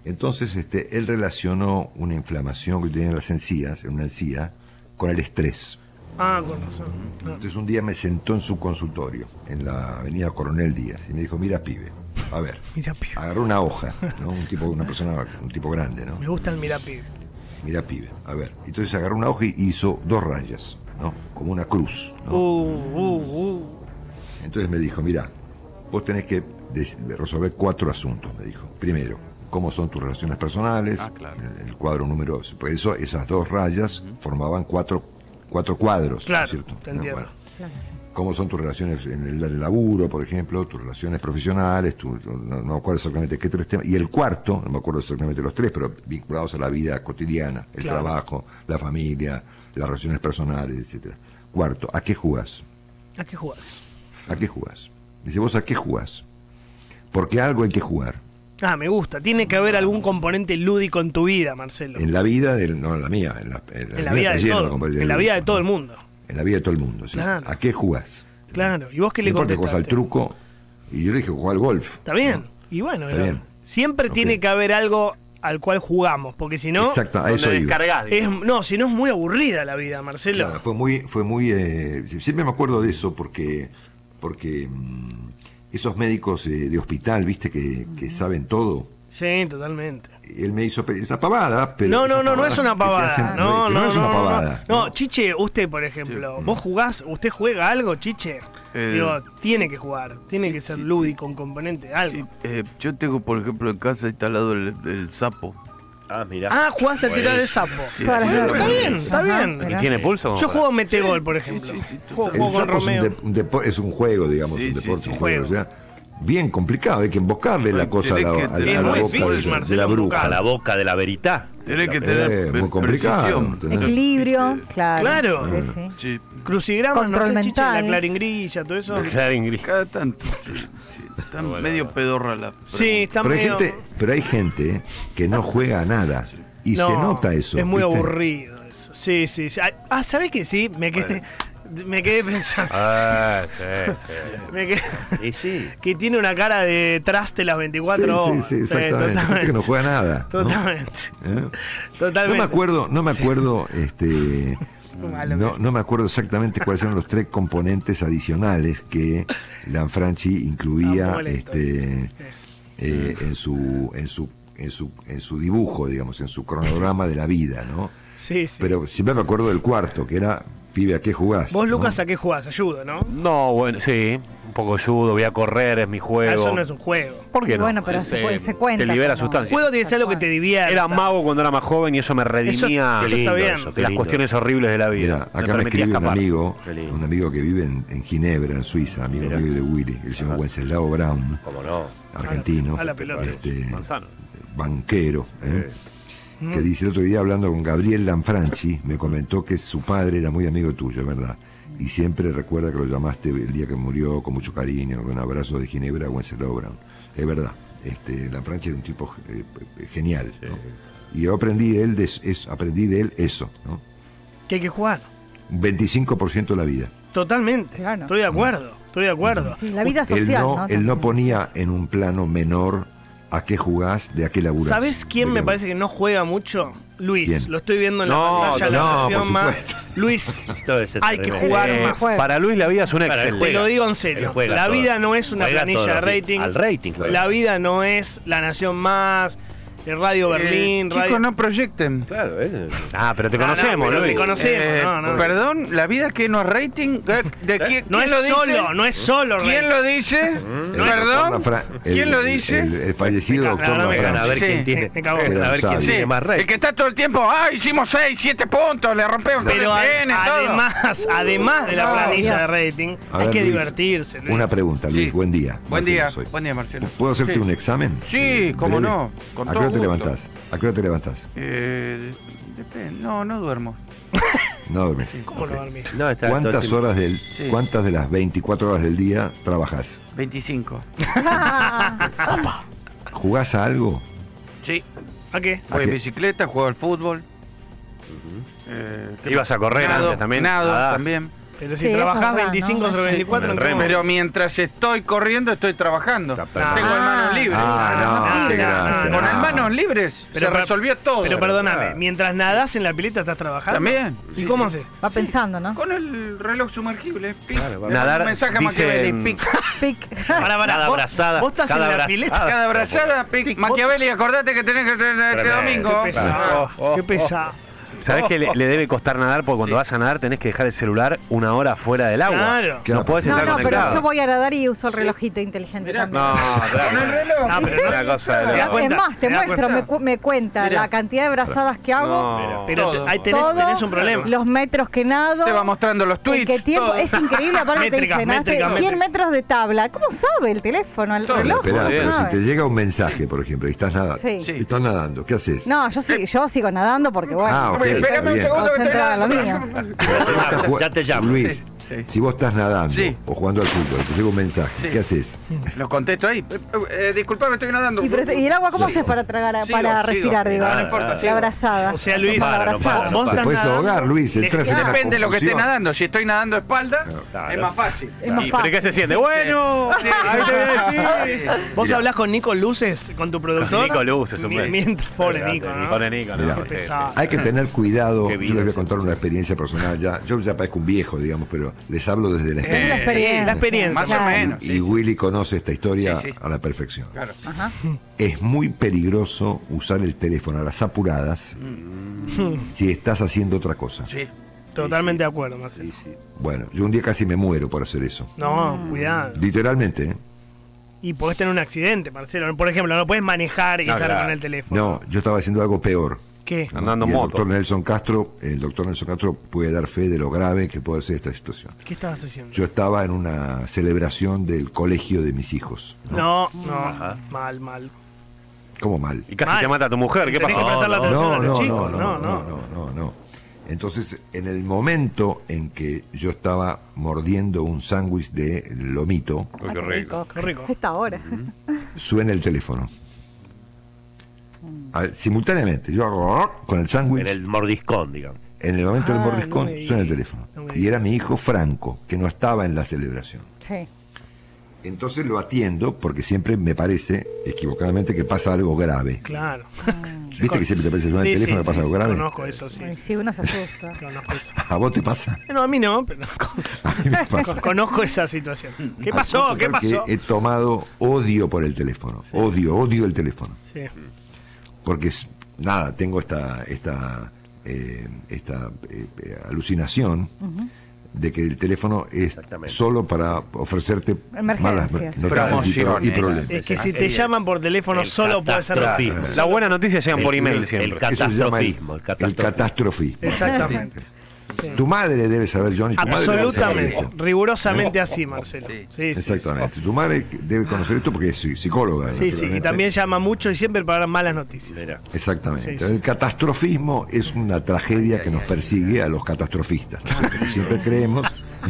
Speaker 2: Entonces este, él relacionó una inflamación que tenía en las encías, en una encía, con el estrés.
Speaker 1: Ah, con razón. Claro.
Speaker 2: Entonces un día me sentó en su consultorio, en la avenida Coronel Díaz, y me dijo, mira pibe, a ver,
Speaker 1: Mira, pibe.
Speaker 2: agarró una hoja, ¿no? Un tipo, una persona, un tipo grande, ¿no?
Speaker 1: Me gusta el mira, pibe.
Speaker 2: Mira pibe, a ver. Entonces agarró una hoja y hizo dos rayas, ¿no? Como una cruz, ¿no?
Speaker 1: Uh, uh, uh.
Speaker 2: Entonces me dijo, mira, vos tenés que des- resolver cuatro asuntos, me dijo. Primero, cómo son tus relaciones personales,
Speaker 6: Ah, claro.
Speaker 2: el, el cuadro número, por eso esas dos rayas formaban cuatro, cuatro cuadros, ¿no
Speaker 1: Claro,
Speaker 2: es cierto?
Speaker 1: te
Speaker 2: ¿No?
Speaker 1: entiendo.
Speaker 2: Bueno, cómo son tus relaciones en el, el laburo, por ejemplo, tus relaciones profesionales, tu- no, no me acuerdo exactamente qué tres temas, y el cuarto, no me acuerdo exactamente los tres, pero vinculados a la vida cotidiana, el
Speaker 1: Claro.
Speaker 2: trabajo, la familia, las relaciones personales, etcétera. Cuarto, ¿a qué jugás?
Speaker 1: ¿A qué jugás?
Speaker 2: ¿A qué jugás? Dice, ¿vos a qué jugás? Porque algo hay que jugar.
Speaker 1: Ah, me gusta. Tiene que haber algún componente lúdico en tu vida, Marcelo.
Speaker 2: En la vida del, no en la mía, en la, en
Speaker 1: En la
Speaker 2: mía
Speaker 1: vida
Speaker 2: está
Speaker 1: de
Speaker 2: lleno
Speaker 1: todo.
Speaker 2: componentes
Speaker 1: En la vida de
Speaker 2: lúdicos,
Speaker 1: todo
Speaker 2: ¿no?
Speaker 1: el mundo.
Speaker 2: En la vida de todo el mundo, ¿sí?
Speaker 1: Claro.
Speaker 2: ¿A qué jugás?
Speaker 1: Claro. ¿Y vos qué
Speaker 2: No
Speaker 1: le
Speaker 2: importa que
Speaker 1: contestaste?
Speaker 2: jugás al truco, y yo le dije, jugá al golf.
Speaker 1: Está bien.
Speaker 2: ¿no?
Speaker 1: Y bueno,
Speaker 2: Está
Speaker 1: era-
Speaker 2: bien.
Speaker 1: siempre
Speaker 2: Ok.
Speaker 1: tiene que haber algo al cual jugamos, porque si no,
Speaker 2: Exacto, a
Speaker 4: Donde
Speaker 2: eso iba.
Speaker 4: descargás,
Speaker 1: es,
Speaker 4: digamos.
Speaker 1: no, si no es muy aburrida la vida, Marcelo.
Speaker 2: Claro, fue muy, fue muy, eh, siempre me acuerdo de eso porque, porque mm, esos médicos eh, de hospital, viste, que, que saben todo.
Speaker 1: Sí, totalmente.
Speaker 2: Él me hizo, pe- es una pavada, pero
Speaker 1: No, no,
Speaker 2: esas
Speaker 1: no, no es
Speaker 2: pavadas
Speaker 1: una
Speaker 2: que te
Speaker 1: pavada.
Speaker 2: hacen-
Speaker 1: No,
Speaker 2: que
Speaker 1: no,
Speaker 2: no es una
Speaker 1: no,
Speaker 2: pavada.
Speaker 1: No, no, Chiche, usted, por ejemplo, vos jugás, usted juega algo, Chiche.
Speaker 6: Eh,
Speaker 1: Digo, tiene que jugar, tiene que ser
Speaker 6: sí,
Speaker 1: lúdico, un componente, algo.
Speaker 6: Sí, eh, yo tengo, por ejemplo, en casa instalado el, el sapo.
Speaker 4: Ah, mirá.
Speaker 1: Ah, jugás a tirar el sapo.
Speaker 6: Sí,
Speaker 3: Todas las
Speaker 6: sí,
Speaker 3: noches.
Speaker 1: Está bien, está
Speaker 3: Ajá,
Speaker 1: bien.
Speaker 5: ¿Y
Speaker 3: mirá.
Speaker 5: tiene pulso?
Speaker 1: Yo juego metegol, por ejemplo.
Speaker 6: sí, sí,
Speaker 1: Juego,
Speaker 2: El
Speaker 1: juego con
Speaker 2: sapo es un,
Speaker 1: Romeo.
Speaker 2: de- un depo- es un juego, digamos,
Speaker 6: Sí,
Speaker 2: un
Speaker 6: sí,
Speaker 2: deporte,
Speaker 6: sí.
Speaker 2: un
Speaker 1: Un
Speaker 2: juego.
Speaker 1: juego.
Speaker 2: O sea, bien complicado, hay que embocarle la
Speaker 6: Ay,
Speaker 2: cosa a la,
Speaker 6: tenés
Speaker 2: a
Speaker 6: que
Speaker 2: la-
Speaker 6: tener-
Speaker 2: a la
Speaker 1: Es muy
Speaker 2: boca
Speaker 1: difícil,
Speaker 2: de, de
Speaker 1: Marcelo,
Speaker 2: la bruja.
Speaker 4: A la boca de la veritá.
Speaker 6: Tenés que
Speaker 2: Eh,
Speaker 6: tener
Speaker 2: muy
Speaker 6: pre-
Speaker 2: complicado,
Speaker 6: precisión.
Speaker 2: tenés-
Speaker 3: Equilibrio, claro.
Speaker 1: Claro.
Speaker 3: Sí, sí.
Speaker 6: Sí,
Speaker 1: Crucigrama, no
Speaker 3: Control
Speaker 1: sé, Chiche, la
Speaker 3: mental.
Speaker 1: claringrilla, todo eso.
Speaker 5: Claro, Ingrid.
Speaker 6: cada tanto. Sí, sí, está
Speaker 4: Bueno,
Speaker 6: medio
Speaker 4: bueno.
Speaker 6: pedorra la
Speaker 1: Sí,
Speaker 6: pregunta.
Speaker 1: está
Speaker 2: Pero hay,
Speaker 1: medio...
Speaker 2: gente, pero hay gente que no juega a nada y
Speaker 1: No,
Speaker 2: se nota eso.
Speaker 1: Es muy
Speaker 2: ¿viste?
Speaker 1: aburrido eso. Sí, sí, sí. Ah, ¿sabés qué? Sí, me quedé, me quedé pensando.
Speaker 5: Ah, sí, sí.
Speaker 1: Me quedé-
Speaker 4: Y sí.
Speaker 1: que tiene una cara de traste las
Speaker 2: Sí,
Speaker 1: veinticuatro
Speaker 2: sí,
Speaker 1: horas.
Speaker 2: sí, exactamente. Gente que no juega nada. ¿no?
Speaker 1: Totalmente.
Speaker 2: ¿Eh?
Speaker 1: Totalmente.
Speaker 2: No me acuerdo, no me acuerdo, este,
Speaker 1: Malo
Speaker 2: no,
Speaker 1: que-
Speaker 2: no me acuerdo exactamente cuáles eran los tres componentes adicionales que Lanfranchi incluía,
Speaker 1: Ah, molesto.
Speaker 2: este, eh, en su, en su, en su, en su dibujo, digamos, en su cronograma de la vida, ¿no?
Speaker 1: Sí, sí.
Speaker 2: Pero siempre me acuerdo del cuarto, que era pibe, ¿a qué jugás?
Speaker 1: Vos,
Speaker 2: ¿no?
Speaker 1: Lucas, ¿a qué jugás? Ayudo, ¿no?
Speaker 5: No, bueno, sí. Un poco judo, voy a correr, es mi
Speaker 1: Ah,
Speaker 5: juego.
Speaker 1: Eso no es un juego.
Speaker 5: ¿Por qué no?
Speaker 3: Bueno, pero
Speaker 5: Es,
Speaker 3: se,
Speaker 5: eh,
Speaker 3: puede- se cuenta.
Speaker 5: Te libera
Speaker 3: como-
Speaker 5: sustancias.
Speaker 1: Juego tiene que ser algo que te divierta.
Speaker 5: Era mago cuando era más joven y eso me redimía
Speaker 1: Eso
Speaker 4: Qué lindo
Speaker 1: está bien.
Speaker 4: eso, qué
Speaker 5: de las
Speaker 4: lindo.
Speaker 5: cuestiones horribles de la vida.
Speaker 2: Mira, acá me,
Speaker 5: permitía
Speaker 2: escribe un
Speaker 5: escapar.
Speaker 2: amigo,
Speaker 4: Qué lindo.
Speaker 2: un amigo que vive en, en Ginebra, en Suiza, amigo
Speaker 4: Mira.
Speaker 2: mío de Willy, el señor
Speaker 4: Ajá.
Speaker 2: Wenceslao Brown,
Speaker 4: ¿Cómo no?
Speaker 2: argentino,
Speaker 1: a la pelota.
Speaker 2: este,
Speaker 5: Manzano.
Speaker 2: banquero, ¿eh?
Speaker 1: Mm.
Speaker 2: que dice el otro día hablando con Gabriel Lanfranchi, me comentó que su padre era muy amigo tuyo, ¿verdad? Y siempre recuerda que lo llamaste el día que murió con mucho cariño, con un abrazo de Ginebra a Wenceslao Brown. Es verdad, este, Lanfranchi era un tipo eh, genial, ¿no? Y yo aprendí de él, de, es, aprendí de él eso, ¿no?
Speaker 1: Que hay que jugar.
Speaker 2: Un veinticinco por ciento de la vida.
Speaker 1: Totalmente.
Speaker 3: Claro.
Speaker 1: Estoy de acuerdo. Estoy de acuerdo.
Speaker 3: Sí, la vida
Speaker 2: Él
Speaker 3: social,
Speaker 2: no,
Speaker 3: ¿no?
Speaker 2: él no
Speaker 3: También.
Speaker 2: ponía en un plano menor a qué jugás, de a qué laburás.
Speaker 1: ¿Sabes quién
Speaker 2: De
Speaker 1: me
Speaker 2: qué-
Speaker 1: parece que no juega mucho? Luis.
Speaker 2: ¿Quién?
Speaker 1: Lo estoy viendo en la
Speaker 5: No,
Speaker 1: pantalla.
Speaker 2: no,
Speaker 1: la
Speaker 2: por
Speaker 1: versión más.
Speaker 2: supuesto.
Speaker 1: Luis,
Speaker 4: Esto debe ser
Speaker 1: hay que
Speaker 4: tremendo.
Speaker 1: jugar
Speaker 5: Eh,
Speaker 1: más.
Speaker 3: juega.
Speaker 5: Para Luis la vida es un
Speaker 4: Para él
Speaker 5: Excel.
Speaker 1: Te
Speaker 4: juega.
Speaker 1: lo digo en
Speaker 4: Él
Speaker 1: serio.
Speaker 4: juega
Speaker 1: La
Speaker 4: todo.
Speaker 1: vida no es una
Speaker 4: Juega
Speaker 1: planilla
Speaker 4: todos
Speaker 1: de
Speaker 4: los días.
Speaker 1: rating.
Speaker 4: Al rating, juega.
Speaker 1: La vida no es La Nación Más, el Radio Berlín,
Speaker 7: Eh, chicos,
Speaker 1: Radio...
Speaker 7: no proyecten.
Speaker 4: Claro, ¿eh?
Speaker 5: Ah, pero te
Speaker 1: No, no,
Speaker 5: conocemos,
Speaker 1: pero
Speaker 5: Luis.
Speaker 1: te conocemos,
Speaker 7: Eh,
Speaker 1: no, no.
Speaker 7: Perdón, la vida que no es rating. ¿De quién,
Speaker 1: No
Speaker 7: quién
Speaker 1: es
Speaker 7: lo dice?
Speaker 1: solo, no es solo
Speaker 7: ¿Quién
Speaker 1: rating.
Speaker 7: lo dice?
Speaker 2: El doctor
Speaker 7: Perdón.
Speaker 2: Lafra- el-
Speaker 7: ¿Quién lo
Speaker 2: el-
Speaker 7: dice?
Speaker 2: El, el fallecido
Speaker 1: Me ca-
Speaker 2: doctor
Speaker 1: la verdad me
Speaker 2: Lafranchi.
Speaker 4: A ver
Speaker 7: Sí,
Speaker 4: quién tiene.
Speaker 1: me cago.
Speaker 4: A ver quién
Speaker 2: Sabio.
Speaker 4: tiene más
Speaker 7: el
Speaker 4: rating.
Speaker 7: que está todo el tiempo, ah, hicimos seis, siete puntos, le rompemos todo
Speaker 1: Pero
Speaker 7: el T N,
Speaker 1: a-
Speaker 7: todo.
Speaker 1: además, además de la
Speaker 3: No,
Speaker 1: planilla
Speaker 3: Dios.
Speaker 1: de rating,
Speaker 2: A
Speaker 1: hay
Speaker 2: ver,
Speaker 1: que
Speaker 2: Luis,
Speaker 1: divertirse, Luis.
Speaker 2: Una pregunta, Luis.
Speaker 7: Sí.
Speaker 2: Buen día.
Speaker 7: Buen
Speaker 2: Marcelo
Speaker 7: día,
Speaker 2: soy.
Speaker 7: buen día, Marcelo.
Speaker 2: ¿Puedo hacerte
Speaker 7: Sí.
Speaker 2: un examen?
Speaker 7: Sí,
Speaker 2: Eh,
Speaker 7: cómo
Speaker 2: breve.
Speaker 7: no, con
Speaker 2: ¿A qué
Speaker 7: todo
Speaker 2: hora te
Speaker 7: gusto.
Speaker 2: levantás? ¿A qué hora te levantás?
Speaker 7: Eh, depende. No, no duermo.
Speaker 2: No dormís.
Speaker 1: ¿Cómo
Speaker 2: Ok.
Speaker 1: no dormir?
Speaker 4: No, está todo el
Speaker 2: ¿Cuántas
Speaker 4: tiempo.
Speaker 2: horas del, cuántas de las veinticuatro horas del día trabajás?
Speaker 7: veinticinco.
Speaker 2: ¿Jugás a algo?
Speaker 7: Sí.
Speaker 1: ¿A qué?
Speaker 2: ¿A
Speaker 7: Voy en
Speaker 2: qué?
Speaker 7: bicicleta, juego al fútbol. Eh, ¿qué
Speaker 5: Ibas
Speaker 7: más?
Speaker 5: a correr
Speaker 7: Nado,
Speaker 5: antes también.
Speaker 7: Nado
Speaker 5: Nadás.
Speaker 7: también.
Speaker 1: Pero si
Speaker 3: Sí, eso
Speaker 1: trabajás
Speaker 3: es verdad,
Speaker 1: veinticinco
Speaker 3: ¿no?
Speaker 1: sobre veinticuatro,
Speaker 5: Sí,
Speaker 1: ¿en qué
Speaker 5: remo.
Speaker 1: momento?
Speaker 7: Pero mientras estoy corriendo, estoy trabajando.
Speaker 4: Está
Speaker 7: Tengo
Speaker 4: perfecto.
Speaker 7: el manos libres.
Speaker 2: Ah, no,
Speaker 1: no,
Speaker 2: qué
Speaker 1: no,
Speaker 2: gracia.
Speaker 7: Con el
Speaker 2: no.
Speaker 7: manos libres
Speaker 1: Pero
Speaker 7: se
Speaker 1: per-
Speaker 7: resolvió todo.
Speaker 1: Pero perdóname,
Speaker 4: verdad.
Speaker 1: mientras nadás en la pileta estás trabajando.
Speaker 7: También.
Speaker 1: ¿Y
Speaker 7: Sí,
Speaker 1: cómo
Speaker 7: sí.
Speaker 1: haces?
Speaker 3: Va pensando, ¿no?
Speaker 7: Con el reloj sumergible. Pic.
Speaker 4: Claro,
Speaker 7: Le
Speaker 4: va.
Speaker 7: mando
Speaker 5: Nadar,
Speaker 7: un mensaje a
Speaker 5: dicen-
Speaker 7: Machiavelli. Pic.
Speaker 3: Pic.
Speaker 1: Pará, pará,
Speaker 4: Cada
Speaker 1: vos-
Speaker 4: abrazada,
Speaker 1: Vos estás
Speaker 4: cada
Speaker 1: en la
Speaker 4: abrazada.
Speaker 1: pileta.
Speaker 7: Cada abrazada, pic. Machiavelli, acordate que tenés que tener este
Speaker 4: Tremendo.
Speaker 7: domingo.
Speaker 1: Qué pesado.
Speaker 4: Oh, oh,
Speaker 1: Qué
Speaker 4: oh.
Speaker 1: pesado.
Speaker 5: ¿Sabés que le, le debe costar nadar? Porque cuando
Speaker 7: Sí.
Speaker 5: vas a nadar tenés que dejar el celular una hora fuera del agua.
Speaker 1: Claro.
Speaker 5: No podés
Speaker 3: No,
Speaker 5: estar
Speaker 3: no, pero
Speaker 5: conectado.
Speaker 3: yo voy a nadar y uso el relojito inteligente
Speaker 7: Mirá.
Speaker 3: también.
Speaker 5: No,
Speaker 7: Con el reloj.
Speaker 1: Ah, pero
Speaker 3: ¿Sí?
Speaker 1: no-
Speaker 5: una cosa de
Speaker 1: ¿Te das
Speaker 5: loco.
Speaker 1: cuenta?
Speaker 3: Es más, te
Speaker 1: ¿Te das
Speaker 3: muestro, me,
Speaker 1: cuenta?
Speaker 3: cu- me cuenta
Speaker 7: Mirá.
Speaker 3: la cantidad de brazadas que hago,
Speaker 5: No.
Speaker 1: Pero te-
Speaker 7: Todo.
Speaker 1: ahí tenés,
Speaker 3: todo,
Speaker 1: tenés un problema.
Speaker 3: los metros que nado.
Speaker 7: Te va mostrando los
Speaker 3: en
Speaker 7: tweets.
Speaker 3: qué tiempo.
Speaker 7: todo.
Speaker 3: Es increíble, aparte te
Speaker 1: Métricas,
Speaker 3: dicen, "Nadaste
Speaker 1: métricas,
Speaker 3: cien
Speaker 1: métricas".
Speaker 3: metros de tabla. ¿Cómo sabe el teléfono, el
Speaker 7: Todo.
Speaker 3: reloj?
Speaker 2: Esperá,
Speaker 3: ¿Cómo
Speaker 2: pero si
Speaker 3: sabe?
Speaker 2: te llega un mensaje, por ejemplo, y estás nadando,
Speaker 3: Sí.
Speaker 7: Sí.
Speaker 2: estás nadando, ¿qué haces?
Speaker 3: No, yo, sí, yo sigo nadando porque bueno.
Speaker 2: Ah, ok.
Speaker 7: Espérame
Speaker 2: está
Speaker 7: un
Speaker 2: bien.
Speaker 7: segundo que estoy
Speaker 3: Concentrada en lo
Speaker 7: nadando.
Speaker 3: mío.
Speaker 2: Estás
Speaker 4: Ya te llamo.
Speaker 2: Luis,
Speaker 7: Sí, sí.
Speaker 2: si vos estás nadando
Speaker 7: Sí.
Speaker 2: o jugando al fútbol, te llega un mensaje,
Speaker 7: Sí.
Speaker 2: ¿qué haces?
Speaker 7: Lo contesto ahí. Eh, eh, disculpame, estoy nadando.
Speaker 3: ¿Y, pero- y el agua cómo
Speaker 7: Sigo.
Speaker 3: haces para tragar,
Speaker 7: Sigo,
Speaker 3: para
Speaker 7: sigo.
Speaker 3: respirar, digo?
Speaker 7: No, no importa,
Speaker 3: La
Speaker 7: sigo.
Speaker 3: abrazada.
Speaker 1: O sea, Luis,
Speaker 3: Hacemos la
Speaker 4: para, no
Speaker 3: abrazada.
Speaker 4: para, no
Speaker 1: Vos
Speaker 2: Te
Speaker 1: estás
Speaker 2: puedes
Speaker 1: nadando,
Speaker 2: ahogar, Luis,
Speaker 1: le-
Speaker 2: entras en una
Speaker 7: Depende de lo que esté
Speaker 2: confusión.
Speaker 7: nadando. Si estoy nadando a espalda,
Speaker 4: Claro.
Speaker 7: es más fácil.
Speaker 3: Es más
Speaker 5: ¿Y pero qué
Speaker 3: fácil.
Speaker 5: se siente? Bueno,
Speaker 7: Sí.
Speaker 5: ahí te voy a decir.
Speaker 1: ¿Vos
Speaker 2: Mirá.
Speaker 1: hablás con Nico Luces, con tu productor?
Speaker 5: Nico Luces, un
Speaker 1: Mi-
Speaker 5: beso.
Speaker 1: Mientras, pobre
Speaker 4: Verdad,
Speaker 1: Nico, ¿no?
Speaker 5: Pobre Nico, ¿no?
Speaker 2: Mirá.
Speaker 1: Qué pesado.
Speaker 2: Hay que tener cuidado,
Speaker 4: Qué
Speaker 2: yo
Speaker 4: vida
Speaker 2: les voy a
Speaker 4: ese.
Speaker 2: contar una experiencia personal ya. Yo ya parezco un viejo, digamos, pero les hablo desde la
Speaker 3: Es
Speaker 2: experiencia.
Speaker 3: la experiencia.
Speaker 1: la experiencia.
Speaker 7: Más
Speaker 3: Claro.
Speaker 7: o menos.
Speaker 2: Y
Speaker 7: sí.
Speaker 2: Willy conoce esta historia
Speaker 7: Sí, sí.
Speaker 2: a la perfección.
Speaker 7: Claro.
Speaker 3: Ajá.
Speaker 2: Es muy peligroso usar el teléfono a las apuradas
Speaker 1: Mm.
Speaker 2: si estás haciendo otra cosa.
Speaker 7: Sí.
Speaker 1: Totalmente de acuerdo, Marcelo.
Speaker 4: Sí, sí.
Speaker 2: Bueno, yo un día casi me muero por hacer eso.
Speaker 1: No, cuidado.
Speaker 2: Literalmente, ¿eh?
Speaker 1: Y podés tener un accidente, Marcelo. Por ejemplo, no puedes manejar y
Speaker 5: No,
Speaker 1: estar
Speaker 5: claro.
Speaker 1: con el teléfono.
Speaker 2: No, yo estaba haciendo algo peor.
Speaker 1: ¿Qué?
Speaker 5: Andando
Speaker 2: y
Speaker 5: en
Speaker 2: el
Speaker 5: moto.
Speaker 2: doctor Nelson Castro, el doctor Nelson Castro puede dar fe de lo grave que puede ser esta situación.
Speaker 1: ¿Qué estabas haciendo?
Speaker 2: Yo estaba en una celebración del colegio de mis hijos.
Speaker 1: No, no,
Speaker 4: Ajá.
Speaker 1: mal, mal.
Speaker 2: ¿Cómo mal?
Speaker 5: Y casi
Speaker 1: Mal.
Speaker 5: te mata tu mujer, ¿qué
Speaker 1: Tenés que
Speaker 5: pasó?
Speaker 1: prestarle
Speaker 4: no.
Speaker 1: atención
Speaker 2: No,
Speaker 1: a
Speaker 2: no,
Speaker 1: los
Speaker 2: no,
Speaker 1: chicos.
Speaker 2: no, no, no, no, no. Entonces, en el momento en que yo estaba mordiendo un sándwich de lomito,
Speaker 5: Uy,
Speaker 3: Ah,
Speaker 5: qué rico.
Speaker 1: Qué rico.
Speaker 3: Esta hora.
Speaker 2: suena el teléfono. Al- simultáneamente, yo hago con el sándwich.
Speaker 4: En el mordiscón, digamos.
Speaker 2: En el momento del
Speaker 1: Ah,
Speaker 2: mordiscón
Speaker 1: no me
Speaker 2: suena el
Speaker 1: digas,
Speaker 2: teléfono.
Speaker 1: no me
Speaker 2: Y era mi hijo Franco, que no estaba en la celebración.
Speaker 3: Sí.
Speaker 2: Entonces lo atiendo porque siempre me parece, equivocadamente, que pasa algo grave.
Speaker 1: Claro.
Speaker 2: ¿Viste que siempre te parece que suena
Speaker 1: Sí,
Speaker 2: el teléfono
Speaker 1: sí,
Speaker 2: que pasa
Speaker 1: sí,
Speaker 2: algo
Speaker 1: sí,
Speaker 2: grave?
Speaker 1: Conozco eso, sí.
Speaker 3: Ay, sí, uno se asusta.
Speaker 1: Conozco eso.
Speaker 2: ¿A vos te pasa?
Speaker 1: No, a mí no, pero
Speaker 2: A mí me pasa.
Speaker 1: conozco esa situación. ¿Qué
Speaker 2: Al
Speaker 1: pasó?
Speaker 2: punto
Speaker 1: ¿Qué
Speaker 2: tal que
Speaker 1: pasó?
Speaker 2: he tomado odio por el teléfono. Odio, odio el teléfono.
Speaker 1: Sí.
Speaker 2: Porque, es- nada, tengo esta, esta, eh, esta eh, eh, alucinación de que el teléfono es
Speaker 4: Exactamente.
Speaker 2: solo para ofrecerte malas
Speaker 3: Emergencias.
Speaker 2: noticias y, pro- y
Speaker 7: Promociones.
Speaker 2: problemas.
Speaker 1: Es que
Speaker 7: Ah,
Speaker 1: si
Speaker 7: qué
Speaker 1: te
Speaker 7: bien.
Speaker 1: llaman por teléfono
Speaker 4: El
Speaker 1: solo puede ser
Speaker 4: catastrofismo.
Speaker 5: Las buenas noticias llegan por
Speaker 4: El-
Speaker 5: email
Speaker 4: el
Speaker 5: siempre.
Speaker 4: ca-
Speaker 2: Eso se llama el,
Speaker 4: Catastrofismo, el
Speaker 2: el
Speaker 4: catastrofismo.
Speaker 2: catastrofismo.
Speaker 1: Exactamente. Sí.
Speaker 2: Tu madre debe saber, Johnny, tu madre debe saber
Speaker 1: Absolutamente,
Speaker 2: esto.
Speaker 1: rigurosamente así, Marcelo.
Speaker 7: Sí.
Speaker 1: Sí, sí, sí.
Speaker 2: Exactamente. Tu madre debe conocer esto porque es psicóloga.
Speaker 1: Sí, sí, y
Speaker 2: naturalmente.
Speaker 1: también llama mucho y siempre para dar malas noticias.
Speaker 4: Mira.
Speaker 2: Exactamente.
Speaker 1: Sí, sí.
Speaker 2: El catastrofismo es una tragedia que nos persigue a los catastrofistas. ¿no? Porque siempre creemos.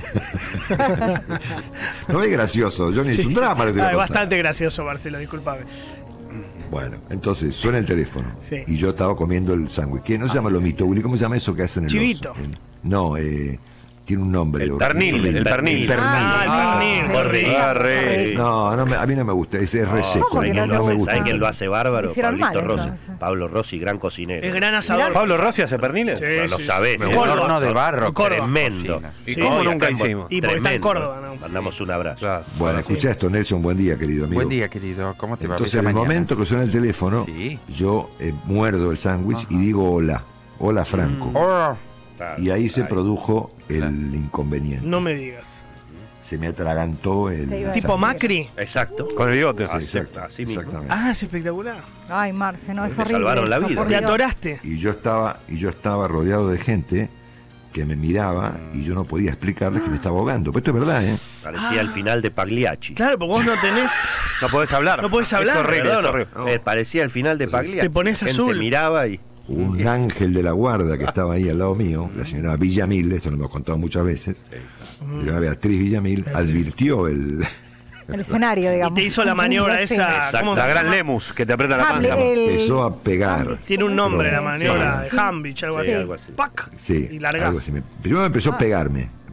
Speaker 2: No es gracioso, Johnny, es un drama lo que
Speaker 1: Ah,
Speaker 2: voy a
Speaker 1: es
Speaker 2: contar.
Speaker 1: bastante gracioso, Marcelo, discúlpame.
Speaker 2: Bueno, entonces suena el teléfono
Speaker 1: Sí.
Speaker 2: y yo estaba comiendo el sándwich. ¿Qué no se llama lomito, Willy? ¿Cómo se llama eso que hacen en los-
Speaker 1: Chivito.
Speaker 2: en- no, eh, tiene un nombre.
Speaker 5: El
Speaker 2: horrible.
Speaker 5: pernil, el pernil.
Speaker 2: El pernil.
Speaker 1: Ah, el pernil,
Speaker 3: sí.
Speaker 1: horrible.
Speaker 5: Ah, re-
Speaker 2: No, no me- a mí no me gusta, es, es re seco,
Speaker 3: ¿Cómo que
Speaker 2: no,
Speaker 3: no te
Speaker 2: no me
Speaker 3: gusta?
Speaker 2: gusta.
Speaker 4: ¿Sabes quién lo hace bárbaro?
Speaker 3: Lo hicieron
Speaker 4: Pablito
Speaker 3: mal,
Speaker 4: Rossi.
Speaker 3: entonces.
Speaker 4: Pablo Rossi, gran cocinero.
Speaker 1: Es gran asador.
Speaker 5: ¿Pablo Rossi hace perniles?
Speaker 1: Sí,
Speaker 4: Pero lo
Speaker 1: sí.
Speaker 4: sabés.
Speaker 1: En
Speaker 4: ¿eh?
Speaker 1: Córdoba.
Speaker 7: Horno de barro.
Speaker 1: En Córdoba.
Speaker 4: Tremendo.
Speaker 7: Cocina.
Speaker 5: ¿Y
Speaker 1: Sí.
Speaker 5: cómo
Speaker 4: Y
Speaker 5: nunca
Speaker 4: acá en-
Speaker 5: hicimos?
Speaker 1: Y porque está en
Speaker 4: Tremendo.
Speaker 1: Córdoba, ¿no?
Speaker 4: Mandamos un abrazo.
Speaker 5: Claro.
Speaker 2: Bueno, escucha esto, Nelson, buen día, querido amigo.
Speaker 7: Buen día, querido. ¿Cómo te va?
Speaker 2: Entonces,
Speaker 7: Bella
Speaker 2: en el
Speaker 7: mañana.
Speaker 2: momento que suena el teléfono,
Speaker 7: Sí.
Speaker 2: yo eh, muerdo el sándwich y digo hola, hola Franco.
Speaker 7: Oh,
Speaker 4: Claro.
Speaker 2: Y ahí se
Speaker 4: Ay.
Speaker 2: produjo el inconveniente.
Speaker 1: No me digas.
Speaker 2: Se me atragantó el
Speaker 3: Te iba a
Speaker 1: ¿Tipo
Speaker 2: sándwich.
Speaker 1: Macri?
Speaker 4: Exacto.
Speaker 5: Con el bigote.
Speaker 2: Sí,
Speaker 4: Así-
Speaker 2: exacto,
Speaker 4: así mismo.
Speaker 2: exactamente.
Speaker 1: Ah, es espectacular.
Speaker 3: Ay, Marce, no, es
Speaker 4: Me
Speaker 3: horrible.
Speaker 4: salvaron la
Speaker 3: eso,
Speaker 4: vida.
Speaker 3: por
Speaker 1: Te
Speaker 3: Dios.
Speaker 1: atoraste.
Speaker 2: Y yo estaba y yo estaba rodeado de gente que me miraba y yo no podía explicarles que me estaba ahogando. Pero esto es verdad, ¿eh?
Speaker 4: Parecía el final de Pagliacci.
Speaker 1: Claro, porque vos no tenés.
Speaker 5: No podés hablar.
Speaker 1: No podés hablar,
Speaker 5: Es horrible,
Speaker 4: Perdón,
Speaker 5: es horrible.
Speaker 4: eh, parecía el final de Pagliacci.
Speaker 1: Te pones
Speaker 4: La gente
Speaker 1: azul.
Speaker 4: miraba y...
Speaker 2: Un ángel de la guarda que estaba ahí al lado mío, la señora Villamil, esto lo hemos contado muchas veces, la señora Beatriz Villamil, advirtió el...
Speaker 3: El escenario,
Speaker 1: Y
Speaker 3: digamos.
Speaker 1: te hizo la maniobra
Speaker 3: Sí.
Speaker 1: esa.
Speaker 4: Exacto.
Speaker 1: ¿cómo se
Speaker 5: La gran
Speaker 1: llama?
Speaker 5: Lemus que te aprieta la
Speaker 3: Ah,
Speaker 5: panza.
Speaker 3: el-
Speaker 2: Empezó a pegar.
Speaker 1: Tiene un nombre la
Speaker 2: Sí.
Speaker 1: maniobra
Speaker 3: Sí.
Speaker 1: de Hambich, algo
Speaker 4: Sí,
Speaker 1: así.
Speaker 4: algo así.
Speaker 1: ¡Pac!
Speaker 2: Sí,
Speaker 1: Y largás.
Speaker 2: algo así. Me- Primero empezó a pegarme.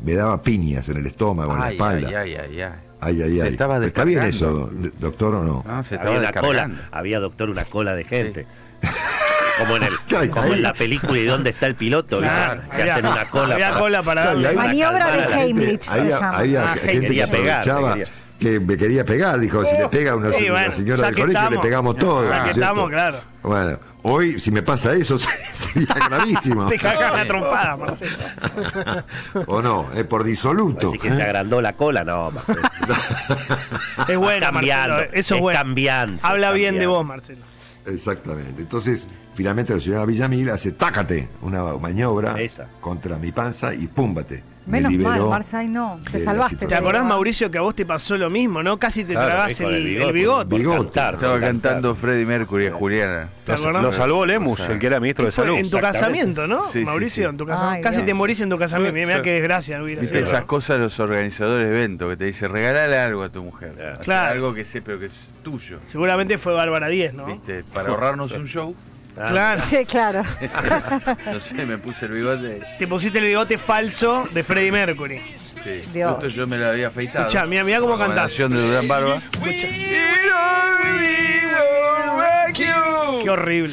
Speaker 2: me daba piñas en el estómago, en la
Speaker 6: Ay,
Speaker 2: espalda.
Speaker 6: ay, ay, ay, ay.
Speaker 2: Ay, ay,
Speaker 6: Se
Speaker 2: ay.
Speaker 6: estaba
Speaker 2: ¿Está bien
Speaker 6: descargando.
Speaker 2: eso, doctor, o no?
Speaker 6: No, se
Speaker 4: Había
Speaker 6: estaba
Speaker 4: una cola,
Speaker 6: descargando.
Speaker 4: había doctor una cola de gente. Como en el,
Speaker 2: Ay,
Speaker 4: como
Speaker 2: ahí.
Speaker 4: en la película ¿Y dónde está el piloto?
Speaker 1: Claro,
Speaker 4: ¿Viste? Que hacen una cola
Speaker 1: había
Speaker 4: para,
Speaker 1: cola para
Speaker 2: Claro,
Speaker 1: darle.
Speaker 2: y ahí-
Speaker 3: Maniobra
Speaker 4: calmar
Speaker 3: de
Speaker 4: a la gente.
Speaker 3: Heimlich se
Speaker 2: Había,
Speaker 3: llama.
Speaker 2: había
Speaker 1: Ah,
Speaker 2: gente que
Speaker 4: quería pegar,
Speaker 2: aprovechaba
Speaker 4: quería.
Speaker 2: que me quería pegar, dijo, si le pega a una,
Speaker 1: Sí,
Speaker 2: una
Speaker 1: bueno,
Speaker 2: señora
Speaker 1: ya
Speaker 2: del
Speaker 1: que
Speaker 2: colegio,
Speaker 1: estamos.
Speaker 2: le pegamos todo.
Speaker 1: Ya
Speaker 2: ¿no
Speaker 1: que
Speaker 2: es cierto?
Speaker 1: estamos, claro.
Speaker 2: Bueno, hoy si me pasa eso sería gravísimo.
Speaker 1: Te cagas la trompada, Marcelo.
Speaker 2: ¿O no? Es por disoluto.
Speaker 4: Así que se agrandó la cola, no, Marcelo.
Speaker 1: Es bueno,
Speaker 4: cambiando,
Speaker 1: Marcelo. Eso es
Speaker 4: es
Speaker 1: bueno.
Speaker 4: cambiante,
Speaker 1: Habla
Speaker 4: es
Speaker 1: bien de
Speaker 4: cambiante.
Speaker 1: vos, Marcelo.
Speaker 2: Exactamente. Entonces, finalmente la señora Villamil hace tácate, una maniobra
Speaker 4: Esa.
Speaker 2: contra mi panza y púmbate.
Speaker 3: Menos
Speaker 2: me
Speaker 3: mal,
Speaker 2: liberó
Speaker 3: Marce, ay no, te
Speaker 2: de la
Speaker 3: salvaste.
Speaker 2: situación.
Speaker 1: ¿Te acordás,
Speaker 3: digo.
Speaker 1: Mauricio, que a vos te pasó lo mismo, no? Casi te
Speaker 4: Claro,
Speaker 1: tragás
Speaker 4: hijo
Speaker 1: el,
Speaker 4: del bigote.
Speaker 1: el bigote.
Speaker 4: Por
Speaker 2: Bigote.
Speaker 4: cantar,
Speaker 6: Estaba
Speaker 4: por cantar.
Speaker 6: cantando Freddie Mercury a Juliana.
Speaker 1: ¿Te
Speaker 5: Lo,
Speaker 1: acordás?
Speaker 5: lo salvó Lemus, el que era ministro de
Speaker 1: Fue
Speaker 5: Salud.
Speaker 1: en tu
Speaker 4: Exactamente.
Speaker 1: casamiento, ¿no?
Speaker 6: Sí, sí,
Speaker 1: Mauricio,
Speaker 6: sí.
Speaker 1: en tu casamiento.
Speaker 3: Ay,
Speaker 1: Casi
Speaker 3: Dios.
Speaker 1: te morís en tu casamiento. Mirá, mirá
Speaker 5: Sí.
Speaker 1: qué desgracia hubiera
Speaker 6: Viste
Speaker 1: sido.
Speaker 6: esas cosas de los organizadores de eventos que te dicen, regalale algo a tu mujer.
Speaker 4: Claro.
Speaker 6: O sea,
Speaker 1: Claro.
Speaker 6: algo que sé, pero que es tuyo.
Speaker 1: Seguramente fue Bárbara Díez, ¿no?
Speaker 6: ¿Viste? Para ahorrarnos un show.
Speaker 4: Ah,
Speaker 1: Claro.
Speaker 3: Claro.
Speaker 6: No sé, me puse el bigote.
Speaker 1: Te pusiste el bigote falso de Freddie Mercury.
Speaker 6: Sí.
Speaker 3: Dios.
Speaker 6: Justo yo me lo había afeitado.
Speaker 1: Escuchá, mirá, mirá cómo cantás.
Speaker 6: Recomendación de Durán Barba.
Speaker 1: Qué horrible.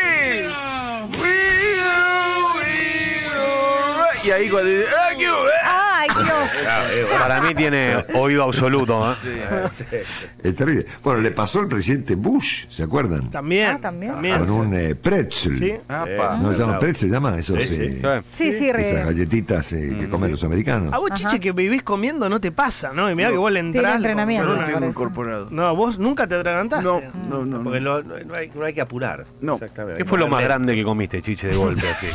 Speaker 6: Y ahí cuando dice, "Ah, qué bueno".
Speaker 3: Ay, Dios.
Speaker 4: claro, eh, bueno.
Speaker 5: Para mí tiene oído absoluto. ¿eh?
Speaker 6: Sí.
Speaker 2: Es terrible. Bueno, le pasó al presidente Bush, ¿se acuerdan?
Speaker 1: También.
Speaker 3: Ah, también.
Speaker 2: Con un eh, pretzel.
Speaker 1: Sí.
Speaker 6: Apa.
Speaker 2: ¿No se llama
Speaker 4: Bravo.
Speaker 2: pretzel? ¿Se llama? Esos,
Speaker 4: Sí, sí.
Speaker 2: eh,
Speaker 3: Sí, sí,
Speaker 2: esas
Speaker 3: re.
Speaker 2: galletitas eh, que comen los americanos.
Speaker 1: A vos,
Speaker 3: Ajá.
Speaker 1: Chiche, que vivís comiendo, no te pasa, ¿no? Y mirá que vos le
Speaker 3: Tiene
Speaker 1: entrás.
Speaker 3: entrenamiento.
Speaker 6: Yo
Speaker 1: con
Speaker 6: lo
Speaker 1: una-
Speaker 6: tengo
Speaker 3: parece.
Speaker 6: incorporado.
Speaker 1: No, vos nunca te atragantaste.
Speaker 6: No, no, no.
Speaker 4: Porque
Speaker 6: no.
Speaker 4: no, no, no hay, no hay que apurar.
Speaker 6: No.
Speaker 4: Exactamente.
Speaker 5: ¿Qué fue lo más
Speaker 4: Hay que
Speaker 5: grande que comiste, Chiche, de golpe? Así?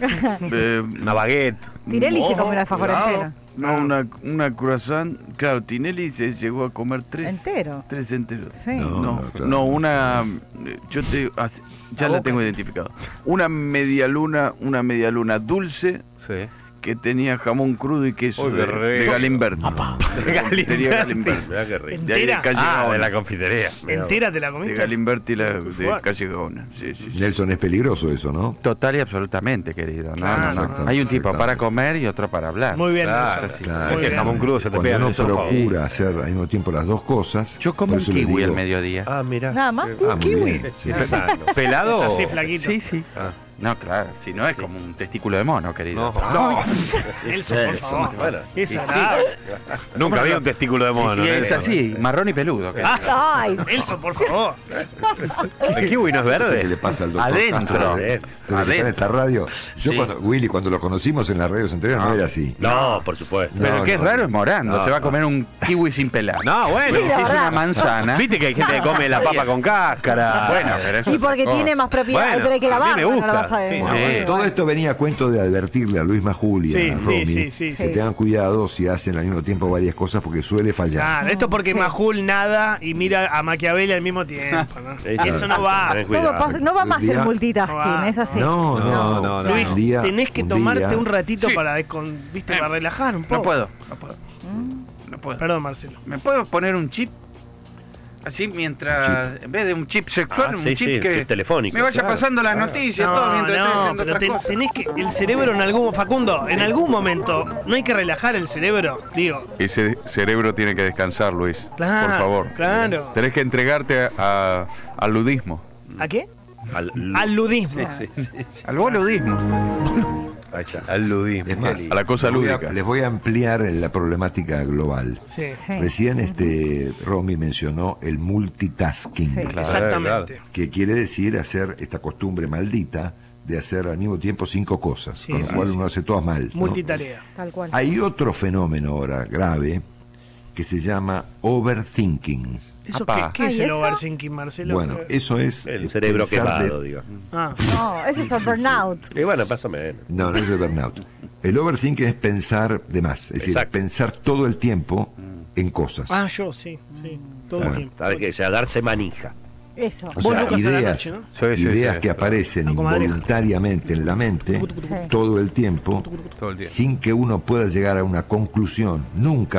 Speaker 6: Eh,
Speaker 5: Una baguette.
Speaker 3: Tirelli se
Speaker 6: no,
Speaker 3: come el alfajor
Speaker 6: cuidado.
Speaker 3: entero.
Speaker 6: No, una, una croissant. Claro, Tinelli se llegó a comer tres.
Speaker 3: ¿Entero?
Speaker 6: Tres enteros.
Speaker 3: Sí.
Speaker 2: No,
Speaker 6: No,
Speaker 2: no, claro.
Speaker 6: no, una. eh, Yo te. hace- Ya la tengo identificado. Una media luna, una media luna dulce
Speaker 5: Sí.
Speaker 6: que tenía jamón crudo y queso
Speaker 5: Uy, qué
Speaker 6: de,
Speaker 5: rico.
Speaker 6: de Galimberti. De la confitería Galimberti.
Speaker 4: Mirá qué rico.
Speaker 6: De ahí de
Speaker 1: ¿Entera?
Speaker 6: calle
Speaker 5: Ah, de
Speaker 6: Gaona.
Speaker 5: la confitería.
Speaker 1: ¿Entera te la
Speaker 6: De
Speaker 1: comiste?
Speaker 6: Galimberti la, de
Speaker 1: fuerte.
Speaker 6: calle Gaona. Sí, sí, sí.
Speaker 2: Nelson, es peligroso eso, ¿no?
Speaker 6: Total y absolutamente, querido. No,
Speaker 1: Claro,
Speaker 6: no, no.
Speaker 2: exactamente,
Speaker 6: Hay un tipo
Speaker 2: exactamente.
Speaker 6: para comer y otro para hablar.
Speaker 1: Muy bien,
Speaker 5: Claro,
Speaker 1: Nelson.
Speaker 2: claro.
Speaker 1: Muy
Speaker 5: Es que el
Speaker 1: bien.
Speaker 5: jamón crudo se te
Speaker 2: Cuando
Speaker 5: pega en
Speaker 2: uno
Speaker 5: el sofá.
Speaker 2: procura hacer al mismo tiempo las dos cosas.
Speaker 6: Yo como
Speaker 2: por
Speaker 6: un
Speaker 2: eso les
Speaker 6: kiwi
Speaker 2: digo-
Speaker 6: al mediodía.
Speaker 4: Ah, mirá.
Speaker 3: Nada más.
Speaker 2: Ah, muy bien, sí.
Speaker 4: Qué sano.
Speaker 5: ¿Pelado? o-
Speaker 1: Así flaquito.
Speaker 6: Sí, sí.
Speaker 5: Ah.
Speaker 6: No, claro, si no es como un testículo de mono, querido.
Speaker 5: No.
Speaker 1: Nelson, por
Speaker 4: Eso,
Speaker 1: favor.
Speaker 4: bueno.
Speaker 1: Qué salado.
Speaker 5: Nunca había un testículo de mono.
Speaker 6: Y es
Speaker 5: ¿no?
Speaker 6: así, marrón y peludo. querido.
Speaker 3: Ay,
Speaker 1: Nelson, por favor.
Speaker 5: ¿El kiwi no es
Speaker 2: ¿Qué le
Speaker 5: verde?
Speaker 2: pasa al doctor
Speaker 6: Adentro.
Speaker 2: Castro desde que está en
Speaker 6: Adentro.
Speaker 2: esta radio? Yo
Speaker 6: Sí.
Speaker 2: cuando, Willy, cuando lo conocimos en las radios anteriores no, era así.
Speaker 4: No, por supuesto.
Speaker 6: Pero
Speaker 2: No,
Speaker 6: el que
Speaker 2: no.
Speaker 6: es raro es morando.
Speaker 5: No,
Speaker 6: se va a
Speaker 5: no.
Speaker 6: comer un kiwi sin pelar.
Speaker 5: No, bueno.
Speaker 6: Si es una manzana.
Speaker 5: Viste que hay gente que come la papa con cáscara.
Speaker 6: Bueno, pero eso
Speaker 3: y
Speaker 6: es otra
Speaker 3: porque
Speaker 6: cosa.
Speaker 3: tiene más propiedades,
Speaker 5: Bueno,
Speaker 3: pero hay que
Speaker 5: a mí
Speaker 3: lavarla,
Speaker 5: me
Speaker 3: no la
Speaker 5: gusta,
Speaker 3: vas a
Speaker 5: sí,
Speaker 3: ver.
Speaker 5: no.
Speaker 3: Bueno,
Speaker 6: Sí.
Speaker 2: Todo
Speaker 3: bueno.
Speaker 2: esto venía a cuento de advertirle a Luis Majul y
Speaker 1: Sí,
Speaker 2: a
Speaker 1: sí,
Speaker 2: Romy
Speaker 1: sí, sí,
Speaker 2: que
Speaker 3: sí.
Speaker 2: tengan cuidado si hacen al mismo tiempo varias cosas porque suele fallar.
Speaker 1: Claro, esto porque
Speaker 3: Sí.
Speaker 1: Majul nada y mira a Maquiavelo al mismo tiempo, ¿no?
Speaker 4: Sí,
Speaker 1: Y eso
Speaker 4: sí.
Speaker 1: no va.
Speaker 4: Tenés
Speaker 3: Todo
Speaker 4: cuidado.
Speaker 3: pasa- no va más
Speaker 2: Un día-
Speaker 3: el multitasking,
Speaker 1: No va.
Speaker 3: es así.
Speaker 2: No, no,
Speaker 5: No,
Speaker 2: no.
Speaker 5: no, no.
Speaker 1: Luis,
Speaker 2: Un día-
Speaker 1: tenés que
Speaker 2: un
Speaker 1: tomarte
Speaker 2: día-
Speaker 1: un ratito
Speaker 6: Sí.
Speaker 1: para, descon- ¿viste? para relajar un poco.
Speaker 6: No puedo, no puedo. No puedo.
Speaker 1: Perdón, Marcelo.
Speaker 6: ¿Me puedo poner un chip? Así mientras, en vez de un chip sexual,
Speaker 4: Ah,
Speaker 6: un
Speaker 4: sí,
Speaker 6: chip
Speaker 4: sí,
Speaker 6: que
Speaker 4: chip telefónico.
Speaker 6: me vaya
Speaker 4: Claro,
Speaker 6: pasando las
Speaker 4: claro.
Speaker 6: noticias, todo mientras estoy haciendo
Speaker 1: pero
Speaker 6: otras
Speaker 1: ten-
Speaker 6: cosas.
Speaker 1: tenés que el cerebro en algún Facundo, en algún momento no hay que relajar el cerebro, digo.
Speaker 6: Ese cerebro tiene que descansar, Luis.
Speaker 1: Claro,
Speaker 6: por favor.
Speaker 1: claro.
Speaker 6: Tenés que entregarte a- al ludismo.
Speaker 1: ¿A qué?
Speaker 4: Al,
Speaker 1: Al ludismo.
Speaker 4: Sí, sí, sí, sí.
Speaker 6: Al boludismo.
Speaker 4: Ahí está.
Speaker 5: Al ludismo.
Speaker 2: Es más,
Speaker 6: A la cosa
Speaker 2: les voy a-
Speaker 6: lúdica.
Speaker 2: les voy a ampliar la problemática global.
Speaker 1: Sí,
Speaker 3: Sí.
Speaker 2: Recién este Romy mencionó el multitasking,
Speaker 3: Sí.
Speaker 5: Claro,
Speaker 1: exactamente.
Speaker 5: claro.
Speaker 2: que quiere decir hacer esta costumbre maldita de hacer al mismo tiempo cinco cosas,
Speaker 1: Sí,
Speaker 2: con lo
Speaker 1: sí,
Speaker 2: cual
Speaker 1: sí.
Speaker 2: uno hace todas mal. ¿no?
Speaker 1: Multitarea.
Speaker 3: Tal cual.
Speaker 2: Hay otro fenómeno ahora grave que se llama overthinking.
Speaker 1: ¿Eso
Speaker 6: Apá.
Speaker 1: qué, qué es
Speaker 3: Ay,
Speaker 1: el
Speaker 3: ¿eso?
Speaker 1: overthinking, Marcelo?
Speaker 2: Bueno, eso es
Speaker 4: El
Speaker 2: eh,
Speaker 4: cerebro
Speaker 2: pensar de-
Speaker 4: quemado, digo.
Speaker 1: Ah,
Speaker 3: No, ese es el burnout.
Speaker 4: Y bueno, más o menos.
Speaker 2: No, no es el burnout. El overthinking es pensar de más, es decir,
Speaker 4: Exacto.
Speaker 2: pensar todo el tiempo en cosas.
Speaker 1: ah, yo sí, sí, todo
Speaker 2: Bueno.
Speaker 1: el tiempo.
Speaker 4: Sabes que sea darse manija.
Speaker 3: Eso.
Speaker 2: O
Speaker 1: Vos
Speaker 2: sea,
Speaker 1: Lucas, a la
Speaker 2: ideas,
Speaker 1: noche, ¿no?
Speaker 5: Sí, sí,
Speaker 2: ideas
Speaker 5: sí.
Speaker 2: que aparecen
Speaker 1: La comadreja.
Speaker 2: involuntariamente en la mente
Speaker 3: Sí.
Speaker 2: todo el tiempo,
Speaker 5: Todo el tiempo.
Speaker 2: sin que uno pueda llegar a una conclusión nunca,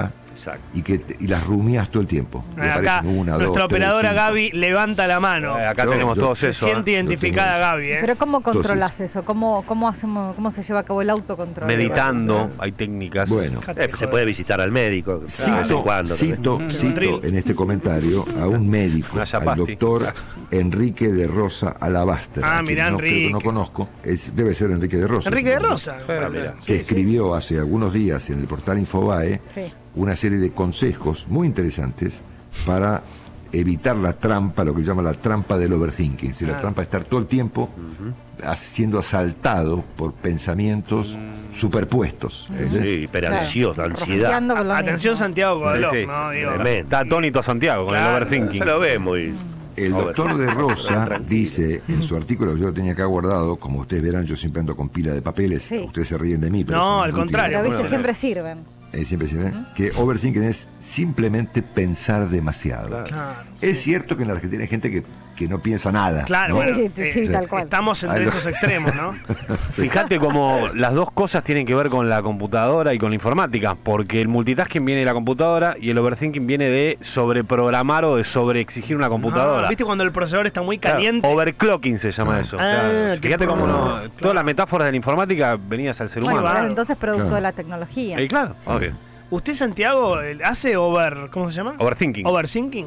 Speaker 4: Exacto.
Speaker 2: y que te- y las rumias todo el tiempo. Te
Speaker 1: Acá,
Speaker 2: aparecen una,
Speaker 1: nuestra
Speaker 2: dos, tres,
Speaker 1: operadora
Speaker 2: cinco.
Speaker 1: Gaby levanta la mano.
Speaker 5: Eh, acá
Speaker 2: Yo-
Speaker 5: tenemos
Speaker 2: yo-
Speaker 5: todos
Speaker 1: Se
Speaker 5: eso. ¿eh?
Speaker 1: siente identificada Gaby, ¿eh?
Speaker 3: Pero ¿cómo controlas eso? ¿Cómo, cómo, hacemos, ¿Cómo se lleva a cabo el autocontrol?
Speaker 5: Meditando, hay técnicas.
Speaker 2: Bueno,
Speaker 1: Dejate
Speaker 4: Eh,
Speaker 1: de
Speaker 4: se
Speaker 1: joder.
Speaker 4: puede visitar al médico de vez en
Speaker 2: cito,
Speaker 4: cuando.
Speaker 2: cito,
Speaker 1: Mm.
Speaker 2: cito en este comentario a un médico,
Speaker 5: Una
Speaker 2: al
Speaker 5: yapasti.
Speaker 2: doctor Enrique de Rosa Alabaster,
Speaker 1: Ah,
Speaker 2: a quien
Speaker 1: mirá,
Speaker 2: no, creo que no
Speaker 1: Enrique.
Speaker 2: conozco, es- debe ser Enrique de Rosa.
Speaker 1: Enrique de
Speaker 2: supongo,
Speaker 1: Rosa.
Speaker 4: Ah, mirá.
Speaker 2: que escribió hace algunos días en el portal Infobae
Speaker 3: Sí.
Speaker 2: una serie de consejos muy interesantes para evitar la trampa, lo que él llama la trampa del overthinking, si la
Speaker 1: Ah.
Speaker 2: trampa de estar todo el tiempo as- siendo asaltado por pensamientos superpuestos. ¿entendés?
Speaker 4: Sí, hiperansiosa,
Speaker 3: Claro.
Speaker 4: ansiedad.
Speaker 3: Rosqueando con lo
Speaker 1: Atención
Speaker 3: mismo.
Speaker 1: Santiago Codeló,
Speaker 5: Sí, sí.
Speaker 1: ¿no? Digo,
Speaker 4: Tremendo.
Speaker 5: Está atónito Santiago con
Speaker 1: Claro,
Speaker 5: el overthinking.
Speaker 4: Se lo ve muy...
Speaker 2: El doctor de Rosa dice en su artículo, yo lo tenía acá guardado, como ustedes verán, yo siempre ando con pila de papeles,
Speaker 3: Sí.
Speaker 2: ustedes se ríen de mí, pero
Speaker 1: No,
Speaker 2: son
Speaker 1: al
Speaker 2: útiles.
Speaker 1: contrario.
Speaker 3: Pero viste,
Speaker 1: bueno.
Speaker 3: siempre sirven.
Speaker 2: Eh, siempre sirve, que overthinking es simplemente pensar demasiado.
Speaker 1: Claro,
Speaker 2: Es cierto que en la Argentina hay gente que, que no piensa nada.
Speaker 1: Claro,
Speaker 2: ¿no?
Speaker 1: bueno,
Speaker 3: Sí, sí,
Speaker 1: eh,
Speaker 3: sí, tal cual.
Speaker 1: estamos entre
Speaker 2: Algo-
Speaker 1: esos extremos, ¿no?
Speaker 2: Sí.
Speaker 5: Fíjate como las dos cosas tienen que ver con la computadora y con la informática, porque el multitasking viene de la computadora y el overthinking viene de sobreprogramar o de sobreexigir una computadora.
Speaker 1: Ah, ¿viste cuando el procesador está muy
Speaker 5: Claro,
Speaker 1: caliente?
Speaker 5: overclocking se llama eso.
Speaker 1: Ah,
Speaker 5: Claro.
Speaker 1: qué
Speaker 5: Fíjate cómo no,
Speaker 1: programa.
Speaker 5: todas las metáforas de la informática venías al ser
Speaker 3: Bueno,
Speaker 5: humano.
Speaker 3: pero entonces producto
Speaker 2: Claro.
Speaker 3: de la tecnología.
Speaker 5: Y claro, obvio.
Speaker 1: ¿Usted, Santiago, eh, hace over... ¿Cómo se llama?
Speaker 5: Overthinking.
Speaker 1: Overthinking.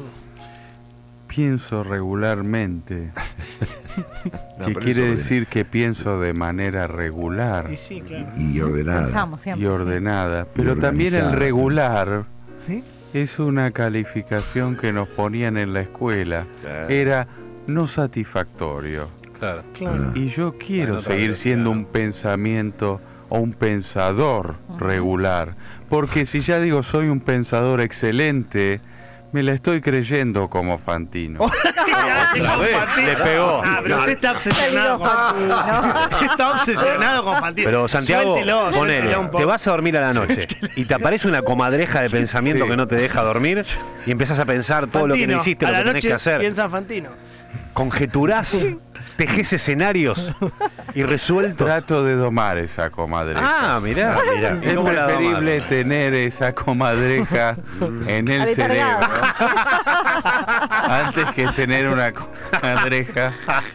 Speaker 6: Pienso regularmente.
Speaker 2: No,
Speaker 6: que
Speaker 2: pero
Speaker 6: quiere
Speaker 2: eso ordena-
Speaker 6: decir que pienso de manera regular
Speaker 1: Y sí, claro.
Speaker 2: y ordenada.
Speaker 3: Pensamos siempre.
Speaker 6: y ordenada. Pero
Speaker 2: Y
Speaker 6: también el
Speaker 2: organizada.
Speaker 6: regular
Speaker 1: ¿Sí?
Speaker 6: es una calificación que nos ponían en la escuela.
Speaker 4: Claro.
Speaker 6: Era no satisfactorio.
Speaker 5: Claro.
Speaker 1: Claro.
Speaker 6: Y yo quiero
Speaker 5: Bueno, otra
Speaker 6: seguir
Speaker 5: vez,
Speaker 6: siendo
Speaker 5: claro.
Speaker 6: un pensamiento o un pensador regular. Porque si ya digo soy un pensador excelente, me la estoy creyendo como Fantino.
Speaker 1: Otra
Speaker 5: vez, le pegó.
Speaker 1: Ah, pero usted está obsesionado con Está obsesionado con Fantino.
Speaker 5: Pero Santiago,
Speaker 1: Suéltelo,
Speaker 5: ponele,
Speaker 1: suéltelo un poco.
Speaker 5: te vas a dormir a la noche y te aparece una comadreja de pensamiento
Speaker 6: sí.
Speaker 5: que no te deja dormir y empezás a pensar todo lo que no
Speaker 1: Fantino,
Speaker 5: hiciste,
Speaker 1: a
Speaker 5: lo
Speaker 1: la
Speaker 5: que tenés
Speaker 1: noche
Speaker 5: que hacer.
Speaker 1: piensa en Fantino.
Speaker 5: Conjeturás, tejés escenarios y resueltos.
Speaker 6: Trato de domar esa comadreja.
Speaker 5: Ah, mirá, mirá.
Speaker 6: Es
Speaker 5: ¿Cómo la
Speaker 6: preferible
Speaker 5: domaron?
Speaker 6: tener esa comadreja en el
Speaker 3: Aletargado.
Speaker 6: cerebro antes que tener una comadreja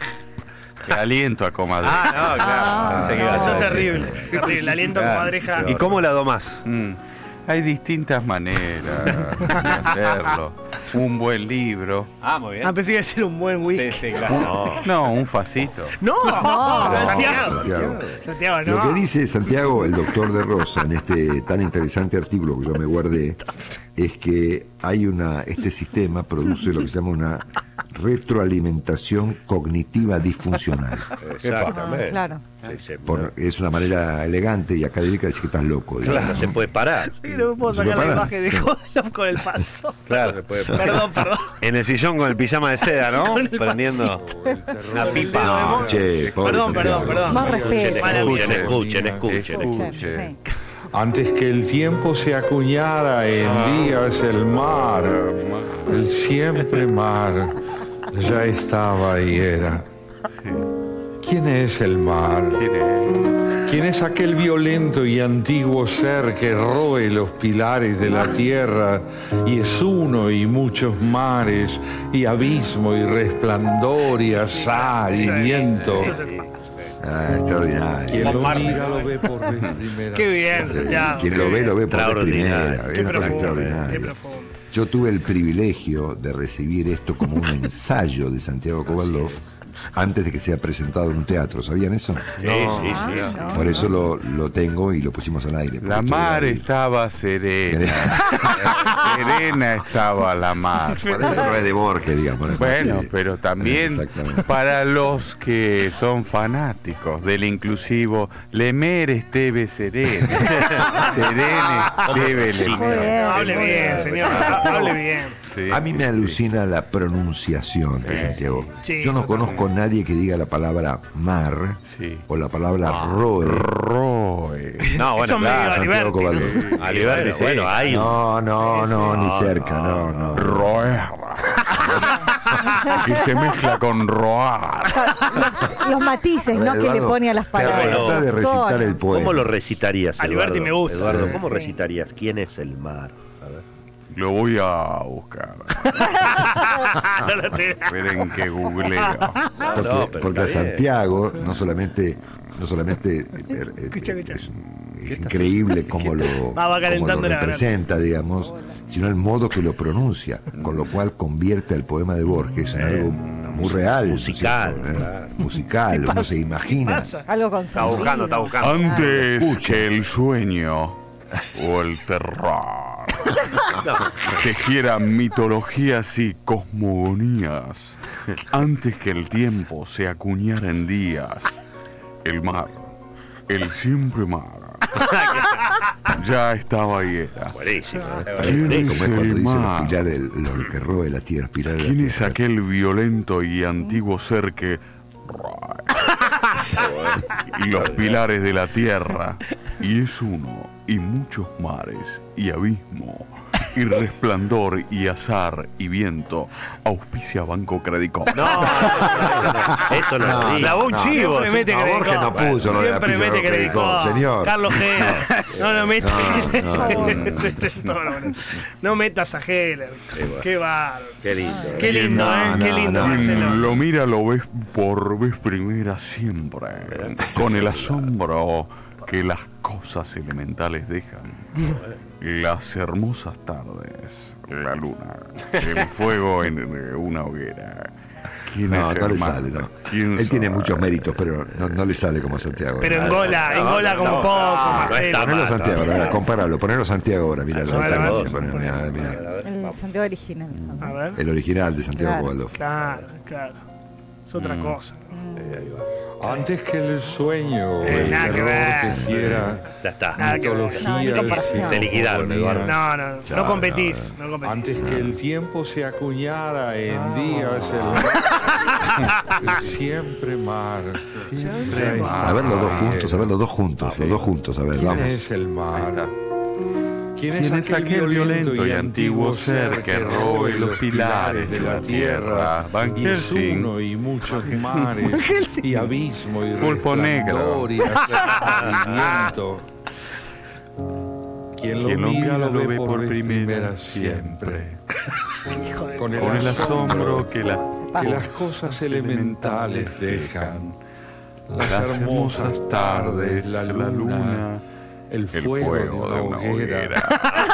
Speaker 6: que aliento a comadreja.
Speaker 5: Ah, no, claro.
Speaker 3: Ah,
Speaker 5: Pensé que
Speaker 3: no.
Speaker 5: ibas a
Speaker 1: Eso es
Speaker 5: decir.
Speaker 1: terrible. Terrible. Aliento
Speaker 6: Claro.
Speaker 1: comadreja.
Speaker 5: ¿Y cómo la domás?
Speaker 6: Mm. Hay distintas maneras de hacerlo. Un buen libro.
Speaker 5: Ah, muy bien.
Speaker 1: Ah, pensé que iba a ser un buen whisky.
Speaker 5: Sí, sí, claro.
Speaker 6: No, un facito.
Speaker 1: No, Santiago.
Speaker 2: Santiago.
Speaker 1: Santiago,
Speaker 2: Lo
Speaker 1: no.
Speaker 2: que dice Santiago, el doctor de Rosa, en este tan interesante artículo que yo me guardé, es que hay una, este sistema produce lo que se llama una retroalimentación cognitiva disfuncional.
Speaker 3: Ah,
Speaker 4: Exactamente.
Speaker 3: claro.
Speaker 4: Sí, sí,
Speaker 2: Por- es una manera elegante y académica de decir que estás loco. digamos.
Speaker 4: no se puede parar.
Speaker 1: Sí, no me puedo
Speaker 2: Se me
Speaker 1: sacar la
Speaker 2: para.
Speaker 1: imagen de Codeló con el paso.
Speaker 4: Claro, se puede parar.
Speaker 1: Perdón, perdón.
Speaker 5: En el sillón con el pijama de seda, ¿no?
Speaker 1: Con el
Speaker 5: Prendiendo una
Speaker 1: dedo de
Speaker 5: pipa.
Speaker 1: mono.
Speaker 2: Che, pobre
Speaker 1: Perdón, perdón,
Speaker 2: Santiago.
Speaker 1: perdón.
Speaker 3: Más respeto.
Speaker 4: Escuchen, escuchen, escuchen.
Speaker 6: Escuche.
Speaker 3: Sí.
Speaker 8: Antes que el tiempo se acuñara en días el mar, el siempre mar, ya estaba y era. ¿Quién es el mar?
Speaker 6: ¿Quién es?
Speaker 8: ¿Quién es aquel violento y antiguo ser que roe los pilares de la tierra y es uno y muchos mares y abismo y resplandor y azar y viento?
Speaker 1: Eso es el-
Speaker 2: Ah, extraordinario.
Speaker 8: Quien lo mira lo ve por vez primera.
Speaker 1: Qué bien,
Speaker 2: Sí,
Speaker 1: Santiago.
Speaker 2: Quien lo ve, lo ve por vez
Speaker 4: Extraordinario.
Speaker 2: primera.
Speaker 1: Qué
Speaker 2: Es una cosa
Speaker 1: profundo, qué
Speaker 2: extraordinaria.
Speaker 1: profundo.
Speaker 2: Yo tuve el privilegio de recibir esto como un ensayo de Santiago Kovaldov antes de que sea presentado en un teatro. ¿Sabían eso?
Speaker 4: Sí, sí, sí.
Speaker 3: Ah, no.
Speaker 2: Por eso lo, lo tengo y lo pusimos al aire.
Speaker 6: La
Speaker 2: porque
Speaker 6: mar
Speaker 2: esto
Speaker 6: estaba serena. Serena estaba la mar.
Speaker 2: Por eso no es de Borges, digamos. ¿no?
Speaker 6: Bueno,
Speaker 2: Sí.
Speaker 6: pero también
Speaker 2: Exactamente.
Speaker 6: para los que son fanáticos del inclusivo, Lemer esteve serene. Serene esteve
Speaker 4: Sí.
Speaker 3: Muy
Speaker 6: lemer.
Speaker 3: bien.
Speaker 1: Hable
Speaker 3: muy
Speaker 1: bien, señor. Hable bien.
Speaker 6: Sí,
Speaker 2: A mí me
Speaker 6: sí.
Speaker 2: alucina la pronunciación de Santiago.
Speaker 1: Sí,
Speaker 2: Yo no
Speaker 1: totalmente.
Speaker 2: conozco a nadie que diga la palabra mar
Speaker 6: Sí.
Speaker 2: o la palabra roe.
Speaker 6: Roe.
Speaker 5: No, bueno,
Speaker 1: Eso me
Speaker 5: claro.
Speaker 1: dio
Speaker 2: Santiago
Speaker 1: Aliberti,
Speaker 2: Kovaldov.
Speaker 1: ¿no?
Speaker 5: Aliberti,
Speaker 4: Bueno,
Speaker 5: sí.
Speaker 4: bueno, hay un...
Speaker 2: No, no, no, ni
Speaker 4: no,
Speaker 2: cerca, no, no.
Speaker 6: Roer. Que se mezcla con roar.
Speaker 3: Los, los matices, ¿no? Que le
Speaker 2: Eduardo,
Speaker 3: pone a las palabras.
Speaker 2: Trata de recitar el poema.
Speaker 4: ¿Cómo lo recitarías,
Speaker 1: Aliberti
Speaker 4: Eduardo?
Speaker 1: me gusta.
Speaker 4: Eduardo,
Speaker 2: Sí.
Speaker 4: ¿cómo
Speaker 3: Sí.
Speaker 4: recitarías? ¿Quién es el mar? A ver.
Speaker 6: Lo voy a buscar.
Speaker 1: No lo tenés.
Speaker 6: Esperen que googleo.
Speaker 2: Porque,
Speaker 4: No, pero
Speaker 2: porque a
Speaker 4: está bien.
Speaker 2: Santiago no solamente, no solamente eh, eh,
Speaker 1: Escucha, escucha.
Speaker 2: es, es increíble cómo lo,
Speaker 1: Va, va
Speaker 2: cómo
Speaker 1: calentando
Speaker 2: lo
Speaker 1: la
Speaker 2: representa, digamos, sino el modo que lo pronuncia, con lo cual convierte el poema de Borges en algo muy real, ¿no es
Speaker 4: musical,
Speaker 2: cierto? ¿Eh?
Speaker 4: claro.
Speaker 2: Musical, uno se imagina.
Speaker 1: Pasa.
Speaker 3: Algo con
Speaker 5: Está buscando, está buscando.
Speaker 6: Antes
Speaker 2: Escucha.
Speaker 6: que el sueño o el terror tejieran mitologías y cosmogonías, antes que el tiempo se acuñara en días, el mar, el siempre mar, ya estaba y era.
Speaker 4: Buenísimo. ¿eh?
Speaker 6: ¿Quién
Speaker 2: Como
Speaker 6: es
Speaker 2: es cuando
Speaker 6: el
Speaker 2: dice los
Speaker 6: mar?
Speaker 2: pilares, lo que robe la tierra, pilares de la
Speaker 6: ¿Quién es
Speaker 2: tierra.
Speaker 6: aquel violento y antiguo ser que... y los pilares de la tierra, y es uno, y muchos mares, y abismo, y resplandor, y azar, y viento, auspicia Banco Credicop.
Speaker 4: No, no, no, eso no,
Speaker 2: No,
Speaker 4: lo diga.
Speaker 5: Clavó un
Speaker 2: no,
Speaker 5: chivo.
Speaker 1: Siempre mete
Speaker 2: No, Borges
Speaker 1: Credicop.
Speaker 2: no puso lo de la
Speaker 1: Siempre
Speaker 2: pizza
Speaker 1: mete
Speaker 2: de Credicop,
Speaker 1: Credicop.
Speaker 2: señor.
Speaker 1: Carlos Heller. No, no metas.
Speaker 2: No,
Speaker 1: No, no, no. No metas a Heller.
Speaker 4: bueno.
Speaker 1: Qué bárbaro.
Speaker 4: Qué lindo.
Speaker 1: Qué lindo,
Speaker 2: No,
Speaker 1: ¿eh?
Speaker 2: no,
Speaker 1: Qué lindo,
Speaker 2: no.
Speaker 1: Marcelo.
Speaker 6: Quien lo mira lo ves por vez primera siempre, con el asombro que las cosas elementales dejan. Las hermosas tardes, la luna, el fuego en una hoguera. ¿Quién
Speaker 2: No,
Speaker 6: es
Speaker 2: no le
Speaker 6: el mar?
Speaker 2: sale, no.
Speaker 6: ¿Quién
Speaker 2: Él tiene
Speaker 6: sabe?
Speaker 2: muchos méritos, pero no, no le sale como a Santiago.
Speaker 1: Pero
Speaker 2: ¿no?
Speaker 1: engola, engola con
Speaker 4: no,
Speaker 1: poco,
Speaker 4: no, no
Speaker 1: Marcelo.
Speaker 4: está
Speaker 2: Ponelo a
Speaker 4: mal,
Speaker 2: Santiago,
Speaker 4: no,
Speaker 2: ahora,
Speaker 4: no.
Speaker 2: compáralo, ponelo a Santiago ahora, mira la
Speaker 1: A ver, a ver,
Speaker 2: diferencia.
Speaker 1: a ver.
Speaker 2: poné- mirá, mirá.
Speaker 3: El Santiago original.
Speaker 1: A ver.
Speaker 2: El original de Santiago
Speaker 3: Claro.
Speaker 2: Cobaldo.
Speaker 1: Claro, claro. Es otra
Speaker 6: Mm.
Speaker 1: cosa.
Speaker 8: Antes que el sueño o
Speaker 1: Eh,
Speaker 8: el
Speaker 1: nada que
Speaker 8: terror
Speaker 1: ver.
Speaker 8: tejiera
Speaker 4: Ya está.
Speaker 1: Nada que ver.
Speaker 3: No, ni
Speaker 8: mitologías
Speaker 3: comparación.
Speaker 8: y
Speaker 4: Te liquidaron,
Speaker 8: cosmogonías,
Speaker 4: Eduardo.
Speaker 1: No, no, no,
Speaker 2: Claro,
Speaker 1: no competís. No competís.
Speaker 8: antes que el tiempo se acuñara en días el, el siempre mar. Siempre mar.
Speaker 2: A ver los dos juntos, a ver los dos juntos, los dos juntos, a ver,
Speaker 8: ¿Quién
Speaker 2: vamos.
Speaker 8: es el mar? ¿Quién
Speaker 6: ¿Quién es aquel violento y antiguo ser que robe los pilares de la tierra? Van
Speaker 8: Y es
Speaker 6: Helsing.
Speaker 8: uno y muchos mares y abismo y
Speaker 6: Pulpo negro.
Speaker 8: resplandor y azar y viento. Quien lo mira lo ve por vez primera siempre.
Speaker 1: Hijo de...
Speaker 8: Con el,
Speaker 6: Con el
Speaker 8: asombro
Speaker 6: asombro que la...
Speaker 8: que las cosas elementales dejan. Las hermosas tardes, la luna, el
Speaker 6: el
Speaker 8: fuego,
Speaker 6: fuego
Speaker 8: de una hoguera.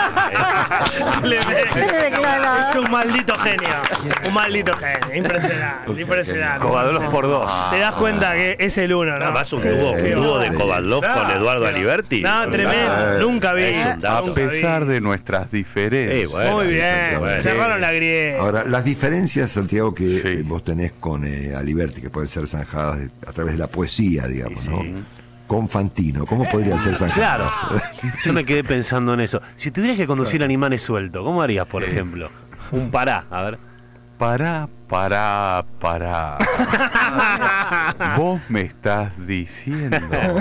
Speaker 1: Es un maldito genio. Un maldito genio. Impresionante, impresionante.
Speaker 5: Cobadolos por dos.
Speaker 1: Te das cuenta que es el uno, ¿no?
Speaker 4: Además un dúo,
Speaker 2: Sí.
Speaker 4: un dúo de
Speaker 2: Sí.
Speaker 4: Kovalov
Speaker 1: No,
Speaker 4: con Eduardo
Speaker 1: pero-
Speaker 4: Aliberti.
Speaker 1: No, tremendo.
Speaker 2: Ah,
Speaker 1: Nunca vi.
Speaker 4: es un dato.
Speaker 6: A
Speaker 1: Nunca vi.
Speaker 6: pesar de nuestras
Speaker 4: Sí,
Speaker 6: diferencias.
Speaker 4: bueno.
Speaker 1: Muy bien.
Speaker 4: bueno.
Speaker 1: Cerraron la grieta.
Speaker 2: Ahora, las diferencias, Santiago, que
Speaker 6: Sí.
Speaker 2: eh, vos tenés con eh, Aliberti, que pueden ser zanjadas de- a través de la poesía, digamos,
Speaker 4: Sí,
Speaker 2: ¿no?
Speaker 4: sí.
Speaker 2: Con Fantino, ¿cómo podrían ser zanjadas?
Speaker 5: Yo me quedé pensando en eso. Si tuvieras que conducir animales sueltos, ¿cómo harías, por ejemplo? Un pará, a ver.
Speaker 6: Pará, pará, pará. Vos me estás diciendo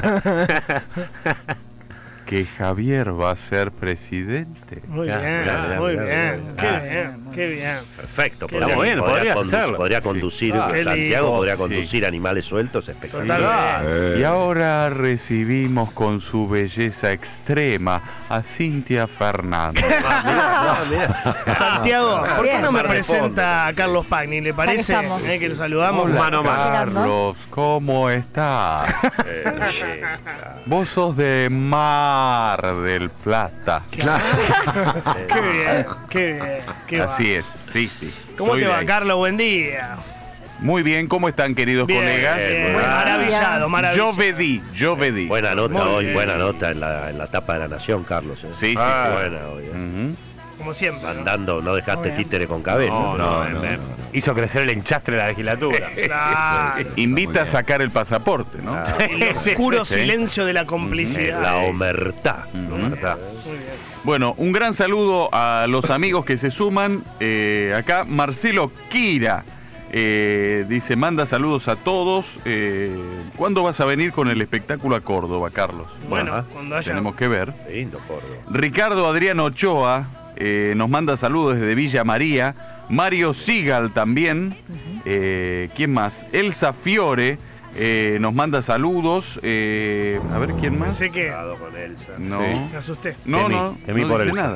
Speaker 6: que Javier va a ser presidente.
Speaker 1: Muy
Speaker 5: Claro,
Speaker 1: bien,
Speaker 4: claro,
Speaker 1: muy
Speaker 4: claro,
Speaker 1: bien. Qué
Speaker 4: claro.
Speaker 1: bien, qué bien.
Speaker 4: Perfecto.
Speaker 1: Qué
Speaker 4: Podría,
Speaker 5: bueno,
Speaker 4: podría,
Speaker 5: podría
Speaker 4: condu-
Speaker 5: hacerlo.
Speaker 4: podría conducir,
Speaker 5: Sí. Ah,
Speaker 1: qué
Speaker 4: Santiago
Speaker 1: lindo.
Speaker 4: podría
Speaker 6: Sí.
Speaker 4: conducir animales sueltos espectacular.
Speaker 1: Totalmente.
Speaker 2: Eh,
Speaker 6: Y ahora recibimos con su belleza extrema a Cintia Fernández.
Speaker 1: Santiago, ¿por qué
Speaker 3: Bien.
Speaker 1: no me
Speaker 4: Me
Speaker 1: presenta a Carlos Pagni? ¿Le parece?
Speaker 3: Aquí estamos.
Speaker 1: Eh, que lo saludamos.
Speaker 6: Hola,
Speaker 5: Mano a mano.
Speaker 6: Carlos, ¿cómo estás?
Speaker 4: Eh, sí,
Speaker 6: Vos sos de Mar del Plata.
Speaker 2: claro.
Speaker 1: Qué bien, qué bien. Qué
Speaker 6: Así
Speaker 1: va.
Speaker 6: es, sí, sí.
Speaker 1: ¿Cómo
Speaker 6: Soy
Speaker 1: te
Speaker 6: de
Speaker 1: va,
Speaker 6: ahí.
Speaker 1: Carlos? Buen día.
Speaker 6: Muy bien, ¿cómo están, queridos
Speaker 1: Bien,
Speaker 6: colegas?
Speaker 1: bien,
Speaker 4: Bueno.
Speaker 1: maravillado,
Speaker 6: Yo
Speaker 1: maravillado.
Speaker 6: vedí, yo vedí.
Speaker 4: Buena nota
Speaker 1: Muy
Speaker 4: hoy,
Speaker 1: bien.
Speaker 4: buena nota en la, en la tapa de la Nación, Carlos. eh.
Speaker 6: Sí, sí,
Speaker 4: Ah,
Speaker 6: sí.
Speaker 4: buena hoy. eh.
Speaker 6: Ujú.
Speaker 1: Como siempre. ¿no?
Speaker 4: Andando, no dejaste
Speaker 3: Muy bien.
Speaker 4: títere con cabeza.
Speaker 5: No, no,
Speaker 2: no,
Speaker 5: me-
Speaker 2: no, no.
Speaker 5: hizo crecer el enchastre de la legislatura.
Speaker 1: Claro.
Speaker 6: Invita a sacar el pasaporte, ¿no?
Speaker 4: Ah,
Speaker 1: El oscuro
Speaker 6: Sí.
Speaker 1: silencio de la
Speaker 4: eh,
Speaker 1: complicidad.
Speaker 4: la omertá.
Speaker 6: Ujú.
Speaker 1: Muy bien.
Speaker 6: Bueno, un gran saludo a los amigos que se suman. Eh, acá Marcelo Quira eh, dice, manda saludos a todos. Eh, ¿Cuándo vas a venir con el espectáculo a Córdoba, Carlos?
Speaker 1: Bueno,
Speaker 4: Ajá.
Speaker 1: cuando haya.
Speaker 6: Tenemos que ver.
Speaker 4: Lindo, Córdoba.
Speaker 6: Ricardo Adriano Ochoa eh, nos manda saludos desde Villa María. Mario Sigal también. Eh, ¿Quién más? Elsa Fiore eh, nos manda saludos. Eh, a ver, ¿quién más?
Speaker 1: Pensé que.
Speaker 4: Cuidado con Elsa.
Speaker 6: No,
Speaker 5: Sí.
Speaker 1: Me asusté.
Speaker 6: no,
Speaker 5: Temí,
Speaker 6: no,
Speaker 5: temí
Speaker 6: no
Speaker 5: por
Speaker 6: dice
Speaker 5: Elsa.
Speaker 6: nada.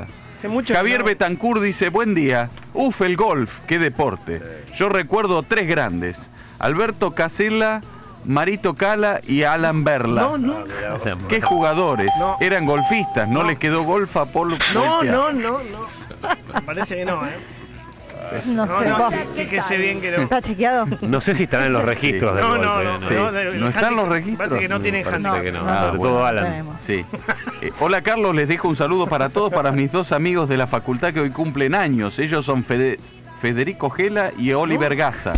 Speaker 1: Hace mucho
Speaker 6: Javier
Speaker 1: que no-
Speaker 6: Betancourt dice, buen día. Uf, el golf, qué deporte. Yo recuerdo tres grandes. Alberto Casella, Marito Cala y Alan Berla.
Speaker 1: No, no.
Speaker 6: Qué jugadores.
Speaker 1: No.
Speaker 6: Eran golfistas, no,
Speaker 1: No.
Speaker 6: les quedó golf a Polo.
Speaker 1: No,
Speaker 6: Voltea.
Speaker 1: no, no, no. Parece que no, ¿eh?
Speaker 3: No,
Speaker 1: No,
Speaker 3: sé.
Speaker 1: no,
Speaker 3: vos.
Speaker 1: fíjese bien que no.
Speaker 3: ¿Está chequeado?
Speaker 5: No sé si estarán en los registros del
Speaker 1: No,
Speaker 5: golf,
Speaker 1: no,
Speaker 5: eh,
Speaker 1: no.
Speaker 6: Sí.
Speaker 1: no,
Speaker 6: ¿No están los registros?
Speaker 1: Parece que no tienen
Speaker 5: Parece
Speaker 1: handicap.
Speaker 5: que no.
Speaker 6: Ah,
Speaker 5: Sobre
Speaker 6: bueno.
Speaker 5: todo Alan.
Speaker 3: Tenemos.
Speaker 6: Sí. Eh, hola Carlos, les dejo un saludo para todos, para mis dos amigos de la facultad que hoy cumplen años. Ellos son Fede- Federico Gela y Oliver Gaza.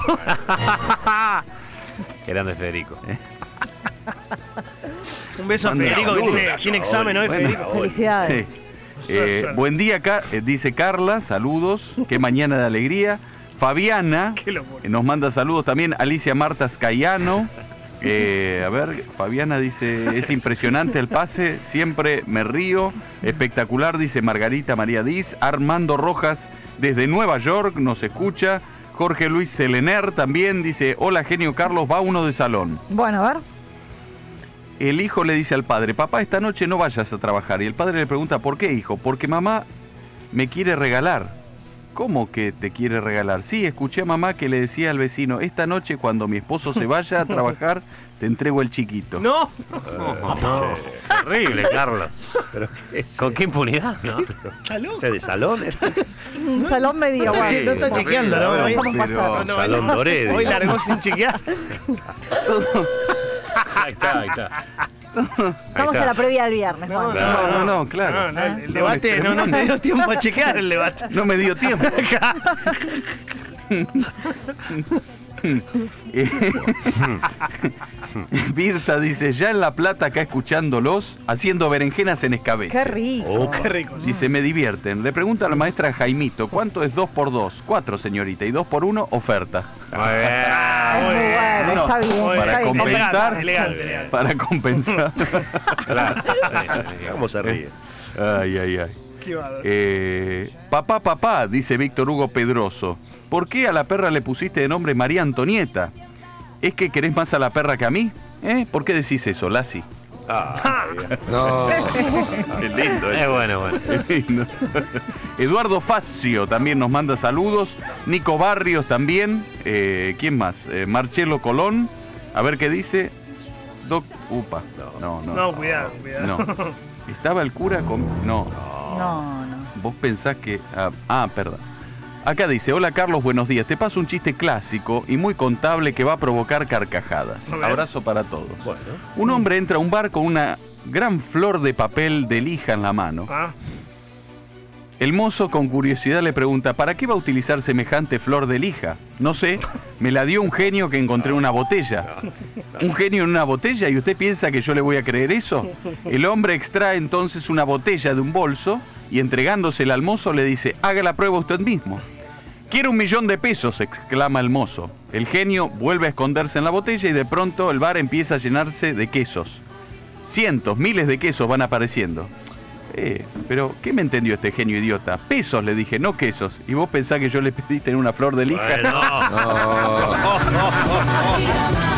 Speaker 5: Qué grande Federico.
Speaker 1: Un beso a
Speaker 6: Manda
Speaker 1: Federico que
Speaker 6: saludos.
Speaker 1: tiene, tiene examen hoy,
Speaker 6: Bueno.
Speaker 1: Federico.
Speaker 3: Felicidades.
Speaker 6: Sí. Eh, buen día, Ca- eh, dice Carla, saludos, qué mañana de alegría. Fabiana
Speaker 1: Qué locura.
Speaker 6: eh, nos manda saludos también. Alicia Marta Scayano. Eh, a ver, Fabiana dice, es impresionante el pase, siempre me río. Espectacular, dice Margarita María Diz. Armando Rojas desde Nueva York nos escucha. Jorge Luis Selener también dice, hola genio Carlos, va uno de salón.
Speaker 3: Bueno, a ver.
Speaker 6: El hijo le dice al padre, papá, esta noche no vayas a trabajar. Y el padre le pregunta, ¿por qué, hijo? Porque mamá me quiere regalar. ¿Cómo que te quiere regalar? Sí, escuché a mamá que le decía al vecino, esta noche cuando mi esposo se vaya a trabajar, te entrego el chiquito.
Speaker 1: No.
Speaker 5: No, terrible, Carlos.
Speaker 4: Pero qué es
Speaker 5: ¿Con qué impunidad? ¿No?
Speaker 1: Está loco.
Speaker 4: ese de salón.
Speaker 3: Un salón medio.
Speaker 1: No,
Speaker 3: bueno.
Speaker 1: che, no está chequeando, ¿no?
Speaker 3: Lo
Speaker 1: Hoy-
Speaker 3: dejamos
Speaker 6: Pero-
Speaker 3: pasar.
Speaker 1: no,
Speaker 4: Salón
Speaker 1: hoy-
Speaker 4: Doré,
Speaker 1: Hoy
Speaker 4: digo.
Speaker 1: largó sin chequear.
Speaker 5: Ahí está, ahí está.
Speaker 3: Estamos a la previa del viernes.
Speaker 1: No,
Speaker 3: Juan.
Speaker 6: No, no, no, claro.
Speaker 1: No, no, el debate no, no me dio tiempo a chequear el debate.
Speaker 6: No me dio tiempo. Virta dice, ya en La Plata acá escuchándolos, haciendo berenjenas en escabeche.
Speaker 3: Qué rico.
Speaker 4: Oh,
Speaker 1: Qué rico. sí.
Speaker 6: Dice, me divierten. Le pregunta a la maestra Jaimito, ¿cuánto es dos por dos? Cuatro, señorita. Y dos por uno, oferta.
Speaker 3: Es muy
Speaker 1: Muy bien.
Speaker 3: bueno,
Speaker 6: No,
Speaker 3: está bien.
Speaker 1: Muy
Speaker 6: para
Speaker 3: está bien.
Speaker 6: compensar.
Speaker 1: Elegante, elegante.
Speaker 6: Para compensar.
Speaker 5: Claro.
Speaker 4: ¿Cómo se ríe?
Speaker 6: Ay, ay, ay.
Speaker 1: Qué bárbaro.
Speaker 6: Eh, papá, papá, dice Víctor Hugo Pedroso. ¿Por qué a la perra le pusiste de nombre María Antonieta? ¿Es que querés más a la perra que a mí? ¿Eh? ¿Por qué decís eso, Lassi?
Speaker 4: Ah,
Speaker 2: No.
Speaker 4: qué lindo.
Speaker 5: Es
Speaker 4: eso.
Speaker 5: bueno, bueno.
Speaker 6: Lindo. Eduardo Fazio también nos manda saludos. Nico Barrios también. Eh, ¿Quién más? Eh, Marcelo Colón. A ver qué dice. Doc. Upa. No, no.
Speaker 1: No, cuidado, cuidado.
Speaker 6: No. ¿Estaba el cura con.? No.
Speaker 3: No, no.
Speaker 6: Vos pensás que. Ah, ah, perdón. Acá dice: hola Carlos, buenos días. Te paso un chiste clásico y muy contable que va a provocar carcajadas.
Speaker 1: A ver.
Speaker 6: Abrazo para todos.
Speaker 4: Bueno,
Speaker 6: Un hombre entra a un bar con una gran flor de papel de lija en la mano.
Speaker 1: Ah,
Speaker 6: El mozo con curiosidad le pregunta, ¿para qué va a utilizar semejante flor de lija? No sé, me la dio un genio que encontré en una botella. ¿Un genio en una botella? ¿Y usted piensa que yo le voy a creer eso? El hombre extrae entonces una botella de un bolso y entregándosela al mozo le dice, haga la prueba usted mismo. Quiero un millón de pesos, exclama el mozo. El genio vuelve a esconderse en la botella y de pronto el bar empieza a llenarse de quesos. Cientos, miles de quesos van apareciendo. Eh, pero, ¿qué me entendió este genio idiota? Pesos, le dije, no quesos. ¿Y vos pensás que yo le pedí tener una flor de lija?
Speaker 4: bueno.
Speaker 2: No.